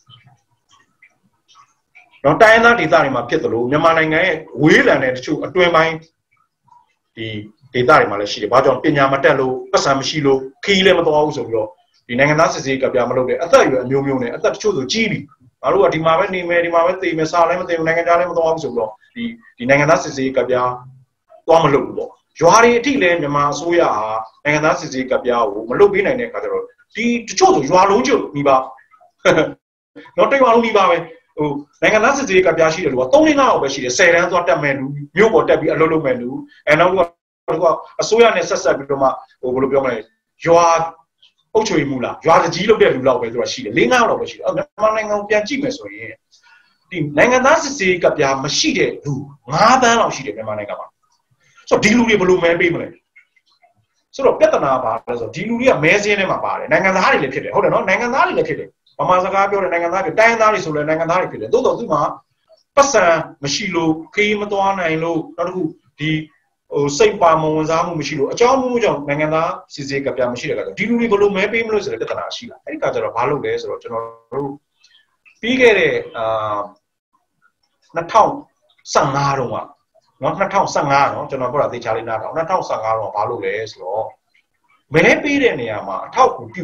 နော်တိုင်းသားဒေသတွေမှာဖြစ်သလိုမြန်မာနိုင်ငံရဲ့ဝေးလံတဲ့တချို့အတွင်းပိုင်းဒီဒေသတွေမှာလည်းရှိတယ်ဘာကြောင့်ပညာမတတ်လို့ပတ်စံမရှိလို့ခီးလည်းမတော်ဘူးဆိုပြီးတော့ဒီနိုင်ငံသားစစ်စေးကပြားမလုပ်တဲ့အသက်အရွယ်အမျိုးမျိုးနဲ့အသက်တချို့ဆိုကြီးပြီငါတို့ကဒီမှာပဲနေမယ်ဒီမှာပဲသေမယ်စားလည်းမသေဘူးနိုင်ငံခြားလည်းမတော်ဘူးဆိုပြီးတော့ဒီဒီနိုင်ငံသားစစ်စေးကပြားသွားမလုပ်ဘူးပေါ့ရွာတွေအထိလည်းမြန်မာအစိုးရဟာနိုင်ငံသားစစ်စေးကပြားကိုမလုပ်ပေးနိုင်တဲ့အခါကျတော့ဒီတချို့ဆိုရွာလုံးကျွတ်မိပါတော့တရွာလုံးမိပါပဲဟိုနိုင်ငံသားစစ်စေးကပြားရှိတယ်လို့ကသုံးလလောက်ပဲရှိတယ်ဆယ်တန်းသွားတက်မယ်လူမြို့ပေါ်တက်ပြီးအလုပ်လုပ်မယ်လူအဲနောက်ကအစိုးရနဲ့ဆက်ဆက်ပြီးတော့မှဟိုဘယ်လိုပြောမလဲရွာအုပ်ချုပ်ရေးမှုလားရွာတကြီးလုပ်တဲ့လူလောက်ပဲသူကရှိတယ်လေးငါးလောက်ပဲရှိတယ်မြန်မာနိုင်ငံကိုပြန်ကြည့်မယ်ဆိုရင်ဒီနိုင်ငံသားစစ်စေးကပြားမရှိတဲ့လူ၅သန်းလောက်ရှိတယ်မြန်မာနိုင်ငံမှာဆိုတော့ဒီလူတွေဘယ်လိုမဲပေးမလဲဆိုတော့ပြဿနာပါလဲဆိုတော့ဒီလူတွေကမဲစင်းထဲမှာပါတယ်နိုင်ငံသားတွေလည်းဖြစ်တယ်ဟုတ်တယ်နော်နိုင်ငံသားတွေလည်းဖြစ်တယ်ဗမာစကားပြောတဲ့နိုင်ငံသားတွေတိုင်းသားတွေဆိုလည်းနိုင်ငံသားတွေဖြစ်တယ်တိုးတော့သူမှပတ်စံမရှိလို့ခီးမသွားနိုင်လို့နောက်တစ်ခုဒီဟိုစိတ်ပါမဝင်စားမှုမရှိလို့အကြောင်းမျိုးကြောင့်နိုင်ငံသားစစ်စေးကပြမရှိတဲ့ကတော့ဒီလူတွေဘယ်လိုမဲပေးမလို့ဆိုတဲ့ပြဿနာရှိလာအဲ့ဒီကကျတော့ဘာလုပ်လဲဆိုတော့ကျွန်တော်တို့ပြီးခဲ့တဲ့အာ၂၀၁၅တုန်းကနော်၂၀၁၅နော်ကျွန်တော်ပြောတာသေချာလေးနားတော့၂၀၁၅တော့ဘာလုပ်လဲဆိုတော့မဲပေးတဲ့နေရာမှာအထောက်အကူပြုအောင်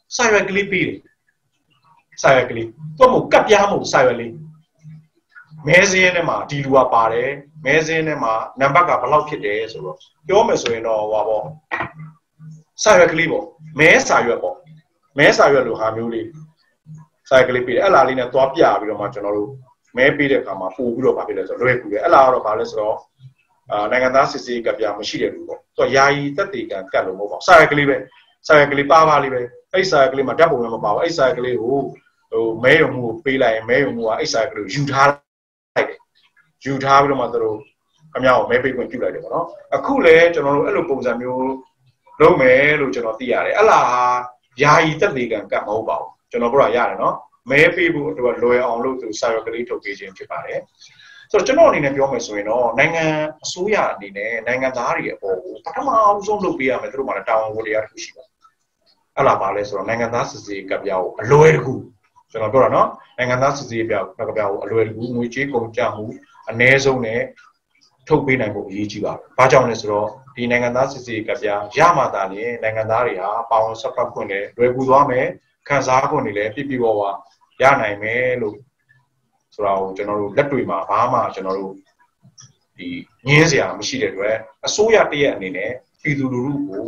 စာရွက်ကလေးပေးတယ်စာရွက်ကလေးတော့မကပ်ပြားမှုစာရွက်လေးမဲစင်းထဲမှာဒီလူကပါတယ်မဲစင်းထဲမှာနံပါတ်ကဘယ်လောက်ဖြစ်တယ်ဆိုတော့ပြောမယ်ဆိုရင်တော့ဟောပေါ့စာရွက်ကလေးပေါ့မဲစာရွက်ပေါ့မဲစာရွက်လိုဟာမျိုးလေးစာရွက်ကလေးပေးတယ်အဲ့လားလေးနဲ့သွားပြပြီးတော့မှကျွန်တော်တို့မဲပေးတဲ့အခါမှာပို့ပြီးတော့ဗာဖြစ်လဲဆိုတော့လွယ်ကူတယ်အဲ့လားကတော့ဗာလဲဆိုတော့အာနိုင်ငံသားစစ်စစ်ကပြမရှိတဲ့လူပေါ့သူကယာယီတက်တေကံကတ်လို့မဟုတ်ပါဘူးစာရွက်ကလေးပဲစာရွက်ကလေးပါပါလေးပဲအဲ့စာရွက်ကလေးမှာဓာတ်ပုံလည်းမပါဘူးအဲ့စာရွက်ကလေးကိုဟိုမဲရုံမှုကိုပေးလိုက်ရင်မဲရုံမှုကအဲ့စာရွက်ကလေးကိုယူထားလိုက်တယ်ယူထားပြီးတော့မှသူတို့အများကိုမဲပေးခွင့်ပြုလိုက်တယ်ပေါ့နော်အခုလည်းကျွန်တော်တို့အဲ့လိုပုံစံမျိုးလုပ်မယ်လို့ကျွန်တော်သိရတယ်အဲ့လားယာယီတက်တေကံကတ်မဟုတ်ပါဘူးကျွန်တော်တို့ကရတယ်နော်မဲပေးဖို့အတွက်လွယ်အောင်လို့သူစာရွက်ကလေးထုတ်ပေးခြင်းဖြစ်ပါတယ်ဆိုတော့ကျွန်တော်အနေနဲ့ပြောမယ်ဆိုရင်တော့နိုင်ငံအစိုးရအနေနဲ့နိုင်ငံသားတွေအပေါ်ကိုပထမအောင်ဆုံးလုပ်ပေးရမယ်သူတို့မှလည်းတာဝန်ဝတ္တရားတစ်ခုရှိပါတယ်အဲ့လားပါလဲဆိုတော့နိုင်ငံသားစစ်စစ်ကပြားကိုအလွယ်တကူကျွန်တော်ပြောတာနော်နိုင်ငံသားစစ်စစ်ကပြားကပြားကိုအလွယ်တကူငွေကြေးကုန်ကျမှုအနည်းဆုံးနဲ့ထုတ်ပေးနိုင်ဖို့အရေးကြီးပါတယ်။ဘာကြောင့်လဲဆိုတော့ဒီနိုင်ငံသားစစ်စစ်ကပြားရမှသာလေနိုင်ငံသားတွေဟာပါဝင်ဆက်ဖက်ခွင့်နဲ့လွယ်ကူသွားမယ်ခံစားခွင့်တွေလည်းပြည့်ပြည့်ဝဝရနိုင်မယ်လို့ဆိုတော့ကျွန်တော်တို့လက်တွေ့မှာဘာမှကျွန်တော်တို့ဒီငင်းစရာမရှိတဲ့အတွက်အစိုးရတရက်အနေနဲ့ပြည်သူလူထုကို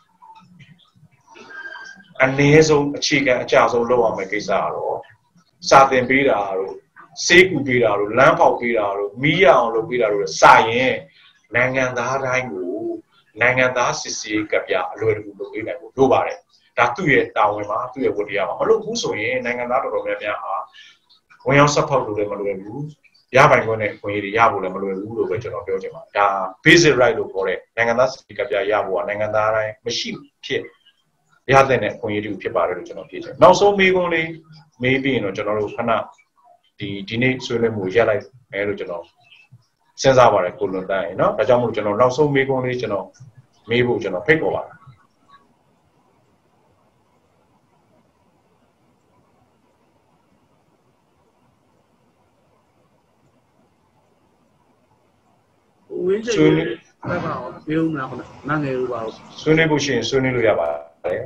အနည်းဆုံးအခြေခံအကျဆုံးလုပ်ရမယ့်ကိစ္စကတော့စာသင်ပေးတာတို့စေကူပေးတာတို့လမ်းဖောက်ပေးတာတို့မီးရအောင်လုပ်ပေးတာတို့စာရင်နိုင်ငံသားတိုင်းကိုနိုင်ငံသားစစ်စစ်ကပြအလွယ်တကူလုပ်ပေးနိုင်ဖို့လိုပါတယ်ဒါသူ့ရဲ့တာဝန်ပါသူ့ရဲ့ဝတ္တရားပါမလို့ဘူးဆိုရင်နိုင်ငံသားတော်တော်များများဟာဝင်ရောက်ဆက်ဖောက်လို့လည်းမလွယ်ဘူးရပိုင်ခွင့်နဲ့ခွင့်ရရဖို့လည်းမလွယ်ဘူးလို့ပဲကျွန်တော်ပြောချင်ပါတယ်ဒါ basic right လို့ခေါ်တဲ့နိုင်ငံသားစစ်ကပြရဖို့ကနိုင်ငံသားတိုင်းမရှိဖြစ်ရတဲ့နဲ့ခွင့်ရတူဖြစ်ပါတယ်လို့ကျွန်တော်ဖြေချင်နောက်ဆုံးမေးခွန်းလေးမေးပြီးရင်တော့ကျွန်တော်တို့ခဏဒီဒီနေ့ဆွေးနွေးမှုရက်လိုက်မယ်လို့ကျွန်တော်စဉ်းစားပါတယ်ကိုလွန်တိုင်းเนาะဒါကြောင့်မို့ကျွန်တော်နောက်ဆုံးမေးခွန်းလေးကျွန်တော်မေးဖို့ကျွန်တော်ဖိတ်ခေါ်ပါတယ်ဝင်းကျင်းပဲပါအောင်ပြောဦးမလားခဏမငယ်လို့ပါလို့ဆွေးနွေးဖို့ရှိရင်ဆွေးနွေးလို့ရပါတယ်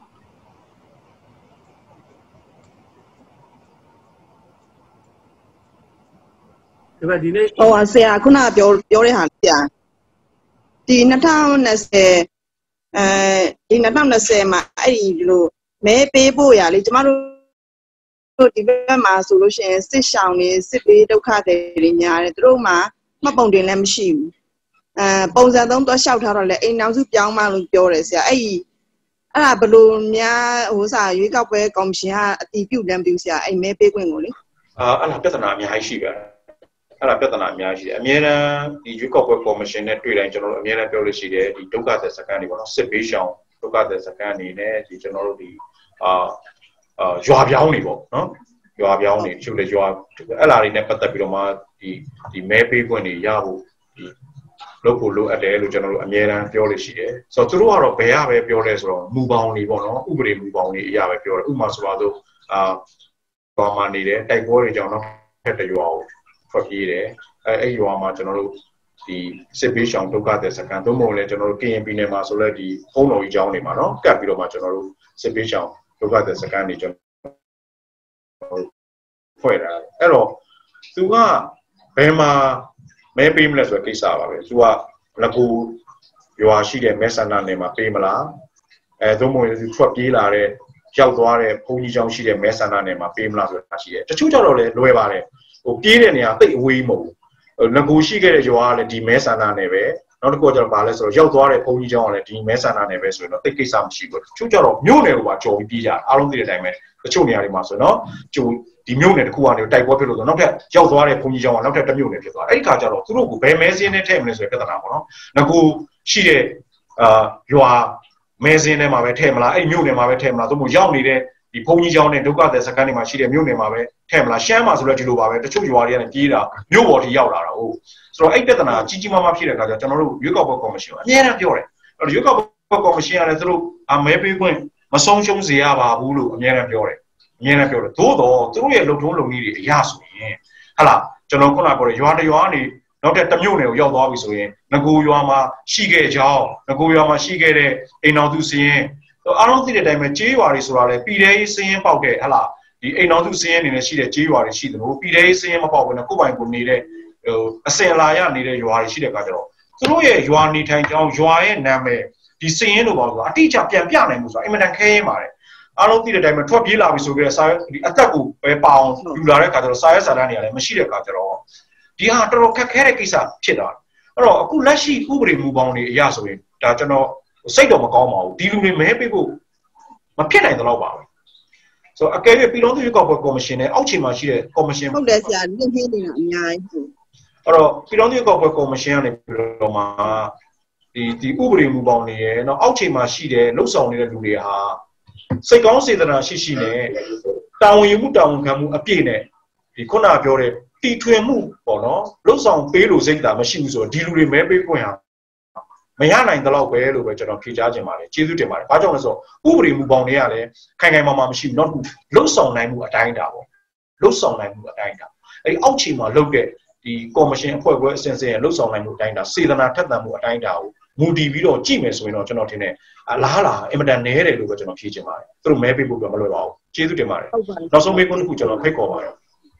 ဒီမှာဒီနေ့ဟိုဆရာခုနပြောပြောတဲ့ဟာဆရာဒီ၂၀၂၀အဲဒီ၂၀၂၀မှာအဲ့ဒီလိုမဲပေးဖို့ရလေကျမတို့ဒီဘက်မှာဆိုလို့ရှိရင်စစ်ရှောင်နေစစ်ပေးဒုက္ခတွေများတယ်သူတို့မှာမှတ်ပုံတင်လည်းမရှိဘူးအဲပုံစံသုံးတော့လျှောက်ထားတော့လေအိမ်နောက်စုပြောင်းမှလို့ပြောတယ်ဆရာအဲ့ဒီအဲ့ဒါဘလို့များဟိုစာရွေးကောက်ပွဲကော်မရှင်ကအတီးပြုတ်လမ်းပြဆရာအဲ့မဲပေးခွင့်ကိုလေအာအဲ့ဒါပြဿနာအများကြီးရှိပါတယ်အဲ့ဒါပြဿနာအများကြီးတယ်အများအားဒီရွေးကောက်ပွဲကော်မရှင်နဲ့တွေ့တိုင်းကျွန်တော်တို့အများအားပြောလို့ရှိတယ်ဒီဒုက္ခသည်စခန်းတွေပေါ့နော်စစ်ဘေးရှောင်ဒုက္ခသည်စခန်းအနေနဲ့ဒီကျွန်တော်တို့ဒီအာအာရွာပြောင်းနေပေါ့နော်ရွာပြောင်းနေချုပ်လေရွာအဲ့လာတွေနဲ့ပတ်သက်ပြီးတော့မှဒီဒီမဲပေးခွင့်တွေရဖို့ဒီလုပ်ဖို့လိုအပ်တယ်လို့ကျွန်တော်တို့အများအားပြောလို့ရှိတယ်ဆိုတော့သူတို့ကတော့ဘယ်ရပဲပြောလဲဆိုတော့မူပေါင်းတွေပေါ့နော်ဥပဒေမူပေါင်းတွေအရာပဲပြောတယ်ဥပမာဆိုပါတော့အာဘာမှနေတယ်တိုက်ပွဲတွေကြောင့်တော့ဖက်တရွာကိုထွက်ပြေးတယ်အဲအဲ့ရွာမှာကျွန်တော်တို့ဒီစစ်ဘေးရှောင်ဒုက္ခသည်စခန်းသို့မဟုတ်လဲကျွန်တော်တို့ K N P နယ်မှာဆိုလဲဒီဖုံးတော်ကြီးကျောင်းတွေမှာနော်ကပ်ပြီးတော့မှကျွန်တော်တို့စစ်ဘေးရှောင်ဒုက္ခသည်စခန်းတွေကျွန်တော်ဖွဲ့တာအဲ့တော့သူကဘယ်မှာမဲပေးမလဲဆိုတဲ့ကိစ္စပါပဲသူကလကူရွာရှိတဲ့မဲဆန္ဒနယ်မှာပေးမလားအဲသို့မဟုတ်သူထွက်ပြေးလာတဲ့ရောက်သွားတဲ့ဘုံကြီးကျောင်းရှိတဲ့မဲဆန္ဒနယ်မှာပေးမလားဆိုတာရှိတယ်တချို့ကျတော့လဲလွယ်ပါတယ်ဟိုပြေးတဲ့နေရာတိတ်အဝေးမဟုတ်ဘူးငကိုရှိခဲ့တဲ့ရွာကလည်းဒီမဲဆန္ဒနယ်ပဲနောက်တစ်ခုကျတော့ဗာလဲဆိုတော့ရောက်သွားတဲ့ဘုံကြီးကျောင်းကလည်းဒီမဲဆန္ဒနယ်ပဲဆိုရင်တော့တိတ်ကိစ္စမရှိဘူးတချို့ကျတော့မြို့နယ်ကိုပါကြော်ပြီးပြေးကြတယ်အားလုံးသိတဲ့အတိုင်းပဲတချို့နေရာတွေမှာဆိုတော့ကျိုဒီမြို့နယ်တစ်ခုကနေတိုက်ပွဲဖြစ်လို့ဆိုနောက်ထပ်ရောက်သွားတဲ့ဘုံကြီးကျောင်းကနောက်ထပ်တစ်မြို့နယ်ဖြစ်သွားအဲ့ဒီခါကျတော့သူတို့ကဘယ်မဲစင်းနဲ့ထည့်မလဲဆိုတဲ့ပြဿနာပေါ့နော်ငကိုရှိတဲ့အာရွာမဲစင်းထဲမှာပဲထည့်မလားအဲ့မြို့နယ်မှာပဲထည့်မလားသို့မဟုတ်ရောက်နေတဲ့ဒီဘုံကြီးကျောင်းနဲ့ဒုက္ခသည်စခန်းတွေမှာရှိတဲ့မြို့နယ်မှာပဲထဲမလားရှမ်းမှာဆိုတော့ဒီလိုပါပဲတချို့ရွာတွေကနေပြေးတာမြို့ပေါ်ထိရောက်လာတာဟုတ်ဆိုတော့အဲ့ပြဿနာကြီးကြီးမားမားဖြစ်တဲ့အခါကျကျွန်တော်တို့ရွေးကောက်ပွဲကော်မရှင်အများအားပြောတယ်အဲ့တော့ရွေးကောက်ပွဲကော်မရှင်ကလည်းသူတို့အမဲပေးခွင့်မဆုံးရှုံးစေရပါဘူးလို့အများအားပြောတယ်အများအားပြောတယ်သို့တော့သူတို့ရဲ့လုံထုံးလုံနည်းတွေအရဆိုရင်ဟာလားကျွန်တော်ခုနကပြောတယ်ရွာတရွာကနေနောက်တဲ့တမြို့နယ်ကိုရောက်သွားပြီဆိုရင်ငကိုရွာမှာရှိခဲ့ကြောင်းငကိုရွာမှာရှိခဲ့တဲ့အိမ်တော်သူစရင်အားလုံးသိတဲ့အတိုင်းပဲကြေးရွာတွေဆိုတာလေပြည်ထဲစင်းရင်ပေါက်တဲ့ဟလာဒီအိမ်တော်သူစင်းရင်နေနဲ့ရှိတဲ့ကြေးရွာတွေရှိတယ်လို့ပြည်ထဲစင်းရင်မပေါက်ဘူးနဲ့ကိုယ်ပိုင်ကိုနေတဲ့ဟိုအစင်လာရနေတဲ့ရွာတွေရှိတဲ့အခါကျတော့သူတို့ရဲ့ရွာနေထိုင်ကြောင်းရွာရဲ့နာမည်ဒီစင်းရင်လို့ပေါ့ဆိုတာအတိအကျပြန်ပြနိုင်မှုဆိုတာအင်မတန်ခဲရင်ပါတယ်အားလုံးသိတဲ့အတိုင်းပဲထွက်ပြေးလာပြီဆိုကြတဲ့စာဒီအသက်ကိုပဲပအောင်ယူလာတဲ့အခါကျတော့စာရဲစာတန်းတွေကလည်းမရှိတဲ့အခါကျတော့ဒီဟာတော်တော်ခက်ခဲတဲ့ကိစ္စဖြစ်တာအဲ့တော့အခုလက်ရှိဥပဒေမူပေါင်းတွေအရဆိုရင်ဒါကျွန်တော်စိတ်တော့မကောင်းပါဘူးဒီလူတွေမဲပေးဖို့မဖြစ်နိုင်တော့ပါဘူးဆိုတော့အကယ်၍ပြည်တော်သူရွေးကောက်ပွဲကော်မရှင်နဲ့အောက်ခြေမှာရှိတဲ့ကော်မရှင်ဟုတ်တယ်ဆရာလင့်ဟင်းနေတာအများကြီးအဲ့တော့ပြည်တော်သူရွေးကောက်ပွဲကော်မရှင်ကနေပြီးတော့မှဒီဒီဥပဒေမူပေါင်းတွေရဲ့နောက်အောက်ခြေမှာရှိတဲ့လှုပ်ဆောင်နေတဲ့လူတွေဟာစိတ်ကောင်းစေတနာရှိရှိနဲ့တာဝန်ယူမှုတာဝန်ခံမှုအပြည့်နဲ့ဒီခုနပြောတဲ့တီထွင်မှုပေါ့နော်လှုပ်ဆောင်ပေးလို့စိတ်ဓာတ်မရှိဘူးဆိုတော့ဒီလူတွေမဲပေးခွင့်ဟာမရနိုင်တော့ပဲလို့ပဲကျွန်တော်ဖြေကြားခြင်းပါတယ်ကျေးဇူးတင်ပါတယ်ဘာကြောင့်လဲဆိုတော့ဥပဒေမူပေါင်းတွေကလည်းခိုင်ခိုင်မာမာမရှိဘူးနောက်တစ်ခုလှုပ်ဆောင်နိုင်မှုအတိုင်းအတာပေါ့လှုပ်ဆောင်နိုင်မှုအတိုင်းအတာအဲဒီအောက်ခြေမှာလှုပ်တဲ့ဒီကော်မရှင်အဖွဲ့ခွဲအစဉ်အဆက်ရဲ့လှုပ်ဆောင်နိုင်မှုအတိုင်းအတာစေတနာထက်သန်မှုအတိုင်းအတာကိုမူတည်ပြီးတော့ကြည့်မယ်ဆိုရင်တော့ကျွန်တော်ထင်တယ်အလားလားအင်မတန်နည်းတယ်လို့ပဲကျွန်တော်ဖြေခြင်းပါတယ်သူတို့မဲပေးဖို့တော့မလွယ်ပါဘူးကျေးဇူးတင်ပါတယ်နောက်ဆုံးမေးခွန်းတစ်ခုကျွန်တော်ဖိတ်ခေါ်ပါတယ်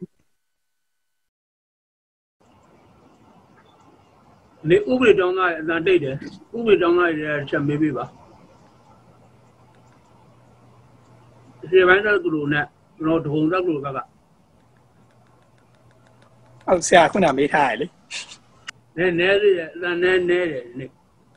လေဥပဒေတောင်းသားအတန်တိတ်တယ်ဥပဒေတောင်းသားရဲ့ချက်မေးပေးပါဒီပိုင်းတော့သူတို့နဲ့ကျွန်တော်ဒုံတက်လို့ကကဟုတ်ဆရာခုနမေးထားရလေနည်းနည်းလေးအတန်နည်းနည်းတယ်နိ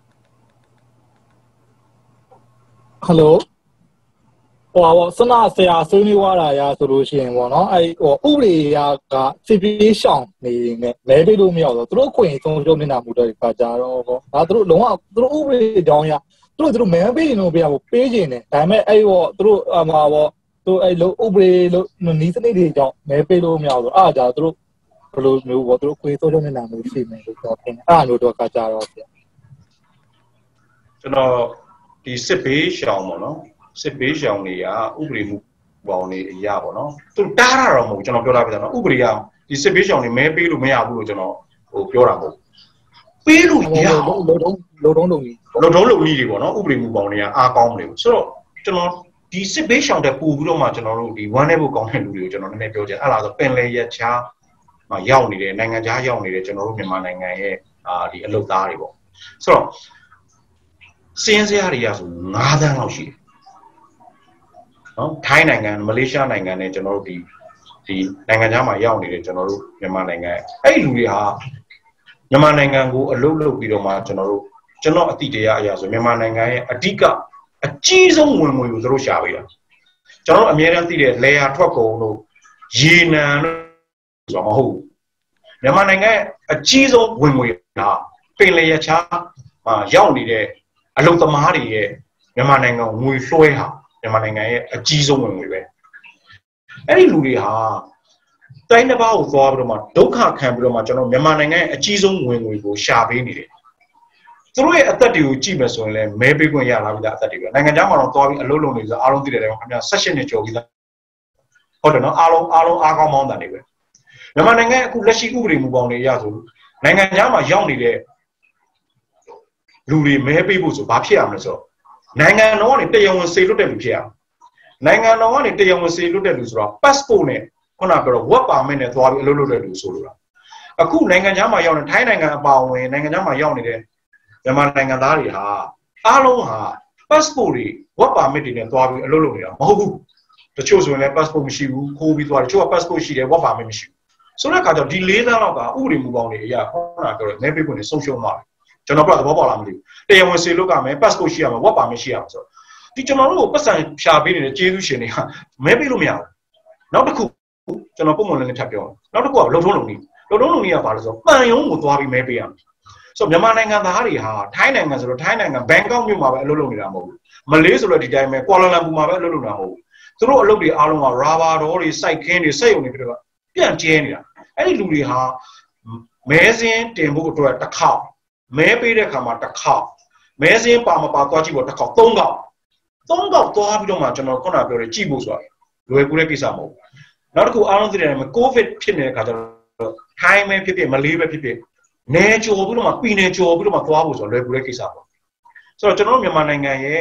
ဟယ်လိုဟိုပါစနာဆရာဆွေးနွေးသွားတာရာဆိုလို့ရှိရင်ပေါ့နော်အဲဟိုဥပဒေရာကစစ်ပြေးရှောင်နေနေလဲပေးလို့မရတော့သူတို့ခွင့်ဆုံးရှုံးနေတာမှုတွေပါကြတော့ဒါသူတို့လုံးဝသူတို့ဥပဒေကြောင်းရသူတို့သူတို့မဲပေးရင်တော့ပြရဖို့ပေးခြင်းတယ်ဒါပေမဲ့အဲ့ပေါ့သူတို့အမှာပေါ့သူအဲ့လိုဥပဒေလို့နီးစနစ်တွေကြောင့်မဲပေးလို့မရတော့အားကြသူတို့ဘယ်လိုမျိုးပေါ့သူတို့ခွင့်ဆုံးရှုံးနေတာမှုရှိမယ်လို့ပြောတယ်အဲ့လိုတော့ကကြတော့ပြကျွန်တော်ဒီစစ်ဘေးရှောင်ပေါ့နော်စစ်ဘေးရှောင်တွေကဥပဒေမှုပေါင်းနေအရာပေါ့နော်သူတားရတော့မဟုတ်ကျွန်တော်ပြောတာပြတယ်နော်ဥပဒေကဒီစစ်ဘေးရှောင်တွေမဲပေးလို့မရဘူးလို့ကျွန်တော်ဟိုပြောတာမဟုတ်ပေးလို့ရလုံတုံးလုံတုံးလုံကြီးလုံတုံးလုံကြီးတွေပေါ့နော်ဥပဒေမှုပေါင်းတွေကအားကောင်းမလို့ဆိုတော့ကျွန်တော်ဒီစစ်ဘေးရှောင်တဲ့ပူပြီးတော့မှကျွန်တော်တို့ဒီဝမ်းနဲ့ဖို့ကောင်းတဲ့လူတွေကိုကျွန်တော်နည်းနည်းပြောချင်အဲ့ဒါဆိုပင်လယ်ရချားမှာရောက်နေတဲ့နိုင်ငံခြားရောက်နေတဲ့ကျွန်တော်တို့မြန်မာနိုင်ငံရဲ့အာဒီအလုပ်သားတွေပေါ့ဆိုတော့စင်းစရာတွေရဆိုငါးသန်းလောက်ရှိတယ်နော်ထိုင်းနိုင်ငံမလေးရှားနိုင်ငံနဲ့ကျွန်တော်တို့ဒီဒီနိုင်ငံခြားမှာရောက်နေတဲ့ကျွန်တော်တို့မြန်မာနိုင်ငံအဲ့ဒီလူတွေဟာမြန်မာနိုင်ငံကိုအလုပ်လုပ်ပြီးတော့မှကျွန်တော်တို့ကျွန်တော်အတိတရားအရာဆိုမြန်မာနိုင်ငံရဲ့အဓိကအကြီးဆုံးဝင်ငွေကိုသူတို့ရှာပေးတာကျွန်တော်အများအားသိတဲ့လေယာထွက်ကုန်တို့ရေနံတို့ဆိုတော့မဟုတ်ဘူးမြန်မာနိုင်ငံရဲ့အကြီးဆုံးဝင်ငွေဟာပင်လယ်ရချားမှာရောက်နေတဲ့အလုပ်သမားတွေရဲ့မြန်မာနိုင်ငံငွေလွှဲဟာမြန်မာနိုင်ငံရဲ့အကြီးဆုံးဝင်ငွေပဲအဲ့ဒီလူတွေဟာတိုင်းတစ်ပါးကိုသွားပြီးတော့မှဒုက္ခခံပြီးတော့မှကျွန်တော်မြန်မာနိုင်ငံရဲ့အကြီးဆုံးဝင်ငွေကိုရှာပေးနေတယ်သူတို့ရဲ့အသက်တွေကိုကြည့်မယ်ဆိုရင်လည်းမဲပေးခွင့်ရလာပြီလားအသက်တွေပဲနိုင်ငံခြားမှာတော့သွားပြီးအလုပ်လုပ်နေဆိုအားလုံးသိတယ်တယ်ခင်ဗျာ၁၈နှစ်ကျော်ပြီလားဟုတ်တယ်နော်အားလုံးအားလုံးအားကောင်းမောင်းတာတွေပဲမြန်မာနိုင်ငံအခုလက်ရှိဥပဒေမူပေါင်းတွေရဆိုနိုင်ငံခြားမှာရောက်နေတဲ့လူတွေမဲပေးဖို့ဆိုဘာဖြစ်ရမလဲဆိုတော့နိုင်ငံတော်ကနေတရားဝင်စေလွတ်တဲ့လူဖြစ်ရအောင်နိုင်ငံတော်ကနေတရားဝင်စေလွတ်တဲ့လူဆိုတော့ passport နဲ့ခုနပြောတော့ work permit နဲ့သွားပြီးအလုပ်လုပ်တဲ့လူဆိုလို့လားအခုနိုင်ငံခြားမှာရောက်နေထိုင်းနိုင်ငံအပါအဝင်နိုင်ငံခြားမှာရောက်နေတဲ့မြန်မာနိုင်ငံသားတွေဟာအားလုံးဟာ passport တွေ work permit တွေနဲ့သွားပြီးအလုပ်လုပ်နေတာမဟုတ်ဘူးတချို့ဆိုရင်လည်း passport မရှိဘူးခိုးပြီးသွားတယ်တချို့က passport ရှိတယ် work permit မရှိဘူးဆိုတဲ့အခါကျတော့ဒီလေးသန်းလောက်ကဥပဒေမူပေါင်းတွေအရာခုနပြောတဲ့မဲပေးခွင့်တွေဆုံးရှုံးသွားတယ်ကျွန်တော်ပြသဘောပေါက်လားမသိဘူးတရားဝင်စေလို့ကမယ် passport ရှိရမယ် work permit ရှိရမယ်ဆိုတော့ဒီကျွန်တော်တို့ပတ်စံဖြာပေးနေတဲ့ကျေးဇူးရှင်တွေကမဲပေးလို့မရဘူးနောက်တစ်ခုကျွန်တော်ပုံမှန်လည်းထပ်ပြောနောက်တစ်ခုကလုံထုံးလုံနည်းလုံထုံးလုံနည်းကဘာလဲဆိုတော့ပန်ယုံကိုသွားပြီးမဲပေးရမယ်ဆိုတော့မြန်မာနိုင်ငံသားတွေဟာထိုင်းနိုင်ငံဆိုတော့ထိုင်းနိုင်ငံဘန်ကောက်မြို့မှာပဲအလုပ်လုပ်နေတာမဟုတ်ဘူးမလေးဆိုတော့ဒီတိုင်းပဲကွာလာလမ်ပူမှာပဲအလုပ်လုပ်နေတာမဟုတ်ဘူးသူတို့အလုပ်တွေအားလုံးကရာဘာတော်တွေစိုက်ခင်းတွေစက်ရုံတွေပြီးတော့ပြန့်ကျဲနေတာအဲ့ဒီလူတွေဟာမဲစင်းတင်ဖို့အတွက်တစ်ခေါက်မဲပေးတဲ့ခါမှာတစ်ခေါက်မဲစင်းပါမပါသွားကြည့်ဖို့တစ်ခေါက်သုံးခေါက်သုံးခေါက်သွားပြီးတော့မှကျွန်တော်ခုနပြောတယ်ကြည့်ဖို့ဆိုတာလွယ်ကူတဲ့ကိစ္စမဟုတ်ဘူးနောက်တစ်ခုအားလုံးသိတယ်မှာကိုဗစ်ဖြစ်နေတဲ့ခါကျတော့ထိုင်းမဲဖြစ်ဖြစ်မလေးပဲဖြစ်ဖြစ်နေကြော်ပြီးတော့မှပြည်နေကြော်ပြီးတော့မှသွားဖို့ဆိုတော့လွယ်ကူတဲ့ကိစ္စပေါ့ဆိုတော့ကျွန်တော်မြန်မာနိုင်ငံရဲ့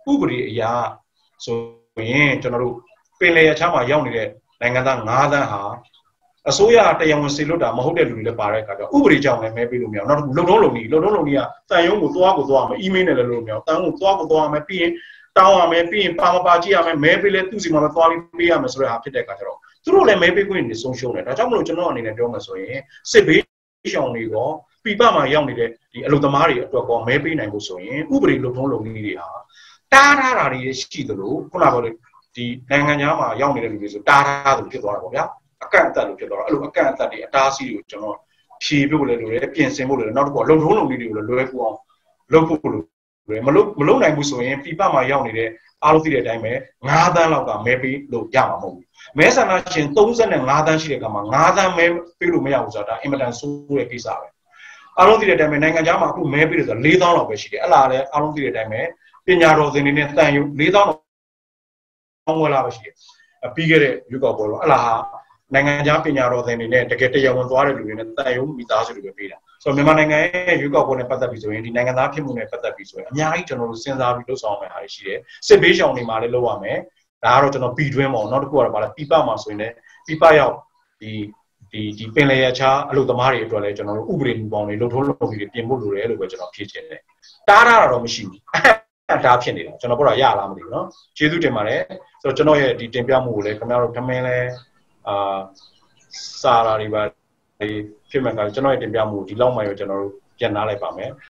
ဥပဒေအရာဆိုရင်ကျွန်တော်တို့ပင်လယ်ရချားမှာရောက်နေတဲ့နိုင်ငံသား၅သန်းဟာအစိုးရတရားဝင်စေလွတ်တာမဟုတ်တဲ့လူတွေလည်းပါတဲ့အခါကျတော့ဥပဒေကြောင့်လည်းမဲပေးလို့မရအောင်နောက်တစ်ခုလုံထုံးလုံနည်းလုံထုံးလုံနည်းကတန်ရုံးကိုသွားကိုသွားမယ်အီးမေးလ်နဲ့လည်းလို့မရအောင်တန်ရုံးကိုသွားကိုသွားမယ်ပြီးရင်တောင်းရမယ်ပြီးရင်ပါမပါကြည့်ရမယ်မဲပေးလဲသူ့စီမှာသွားပြီးပေးရမယ်ဆိုတဲ့ဟာဖြစ်တဲ့အခါကျတော့သူတို့လည်းမဲပေးခွင့်နေဆုံးရှုံးတယ်ဒါကြောင့်မလို့ကျွန်တော်အနေနဲ့ပြောမှဆိုရင်စစ်ဘေးရှောင်တွေရောပြပမှာရောက်နေတဲ့ဒီအလုံသမားတွေအတွက်ကောမဲပေးနိုင်ဖို့ဆိုရင်ဥပဒေလုံထုံးလုံနည်းတွေဟာတားထားတာတွေရှိသလိုခုနကပြောတဲ့ဒီနိုင်ငံသားမှာရောက်နေတဲ့လူတွေဆိုတားထားတယ်ဖြစ်သွားတာပေါ့ဗျာအကန့်အသတ်လို့ဖြစ်သွားတော့အဲ့လိုအကန့်အသတ်တွေအတားအဆီးတွေကိုကျွန်တော်ဖြေဖို့လည်းလိုတယ်ပြင်ဆင်ဖို့လည်းနောက်တစ်ခုလုံထုံးလုံနည်းတွေကိုလည်းလွယ်ကူအောင်လုပ်ဖို့လိုတယ်မလုပ်မလုပ်နိုင်ဘူးဆိုရင်ပြပမှာရောက်နေတဲ့အားလုံးသိတဲ့အတိုင်းပဲ၅သန်းလောက်ကမဲပေးလို့ရမှာမဟုတ်ဘူးမဲဆန္ဒရှင်၃၅သန်းရှိတဲ့ကမှာ၅သန်းမဲပေးလို့မရဘူးဆိုတာဒါအင်မတန်ဆိုးတဲ့ကိစ္စပဲအားလုံးသိတဲ့အတိုင်းပဲနိုင်ငံခြားမှာအခုမဲပေးတယ်ဆိုတာ၄သောင်းလောက်ပဲရှိတယ်အဲ့လားလည်းအားလုံးသိတဲ့အတိုင်းပဲပညာတော်သင်တွေနဲ့တန်ရုံ၄သောင်းလောက်ဝယ်လာပဲရှိတယ်ပြီးခဲ့တဲ့ရွေးကောက်ပွဲတော့အဲ့လားဟာနိုင်ငံခြားပညာတော်သင်တွေနဲ့တကယ်တရားဝင်သွားတဲ့လူတွေနဲ့တန်ရုံမိသားစုတွေပဲပေးတာဆိုတော့မြန်မာနိုင်ငံရဲ့ရွေးကောက်ပွဲနဲ့ပတ်သက်ပြီးဆိုရင်ဒီနိုင်ငံသားဖြစ်မှုနဲ့ပတ်သက်ပြီးဆိုရင်အများကြီးကျွန်တော်တို့စဉ်းစားပြီးလှုပ်ဆောင်ရမယ့်အားရှိတယ်စစ်ဘေးရှောင်တွေမှာလည်းလုပ်ရမယ်ဒါကတော့ကျွန်တော်ပြည်တွင်းပေါ့နောက်တစ်ခုကတော့ဗာလဲပြပမှာဆိုရင်လည်းပြပရောက်ဒီဒီဒီပင်လယ်ရချားအလုပ်သမားတွေအတွက်လည်းကျွန်တော်တို့ဥပဒေမူပေါင်းတွေလှုပ်ထုံးလုပ်ပြီးပြင်ဖို့လိုတယ်လို့ပဲကျွန်တော်ဖြေချင်တယ်တားတာတော့မရှိဘူးဒါဖြစ်နေတာကျွန်တော်ပြောတာရလားမသိဘူးเนาะကျေးဇူးတင်ပါတယ်ဆိုတော့ကျွန်တော်ရဲ့ဒီတင်ပြမှုကိုလည်းခင်ဗျားတို့ထမင်းလဲအာစာရာတွေပါဒီဖြစ်မဲ့ကကျွန်တော်ရဲ့တင်ပြမှုဒီလောက်မှရောကျွန်တော်တို့ပြန်နားလိုက်ပါမယ်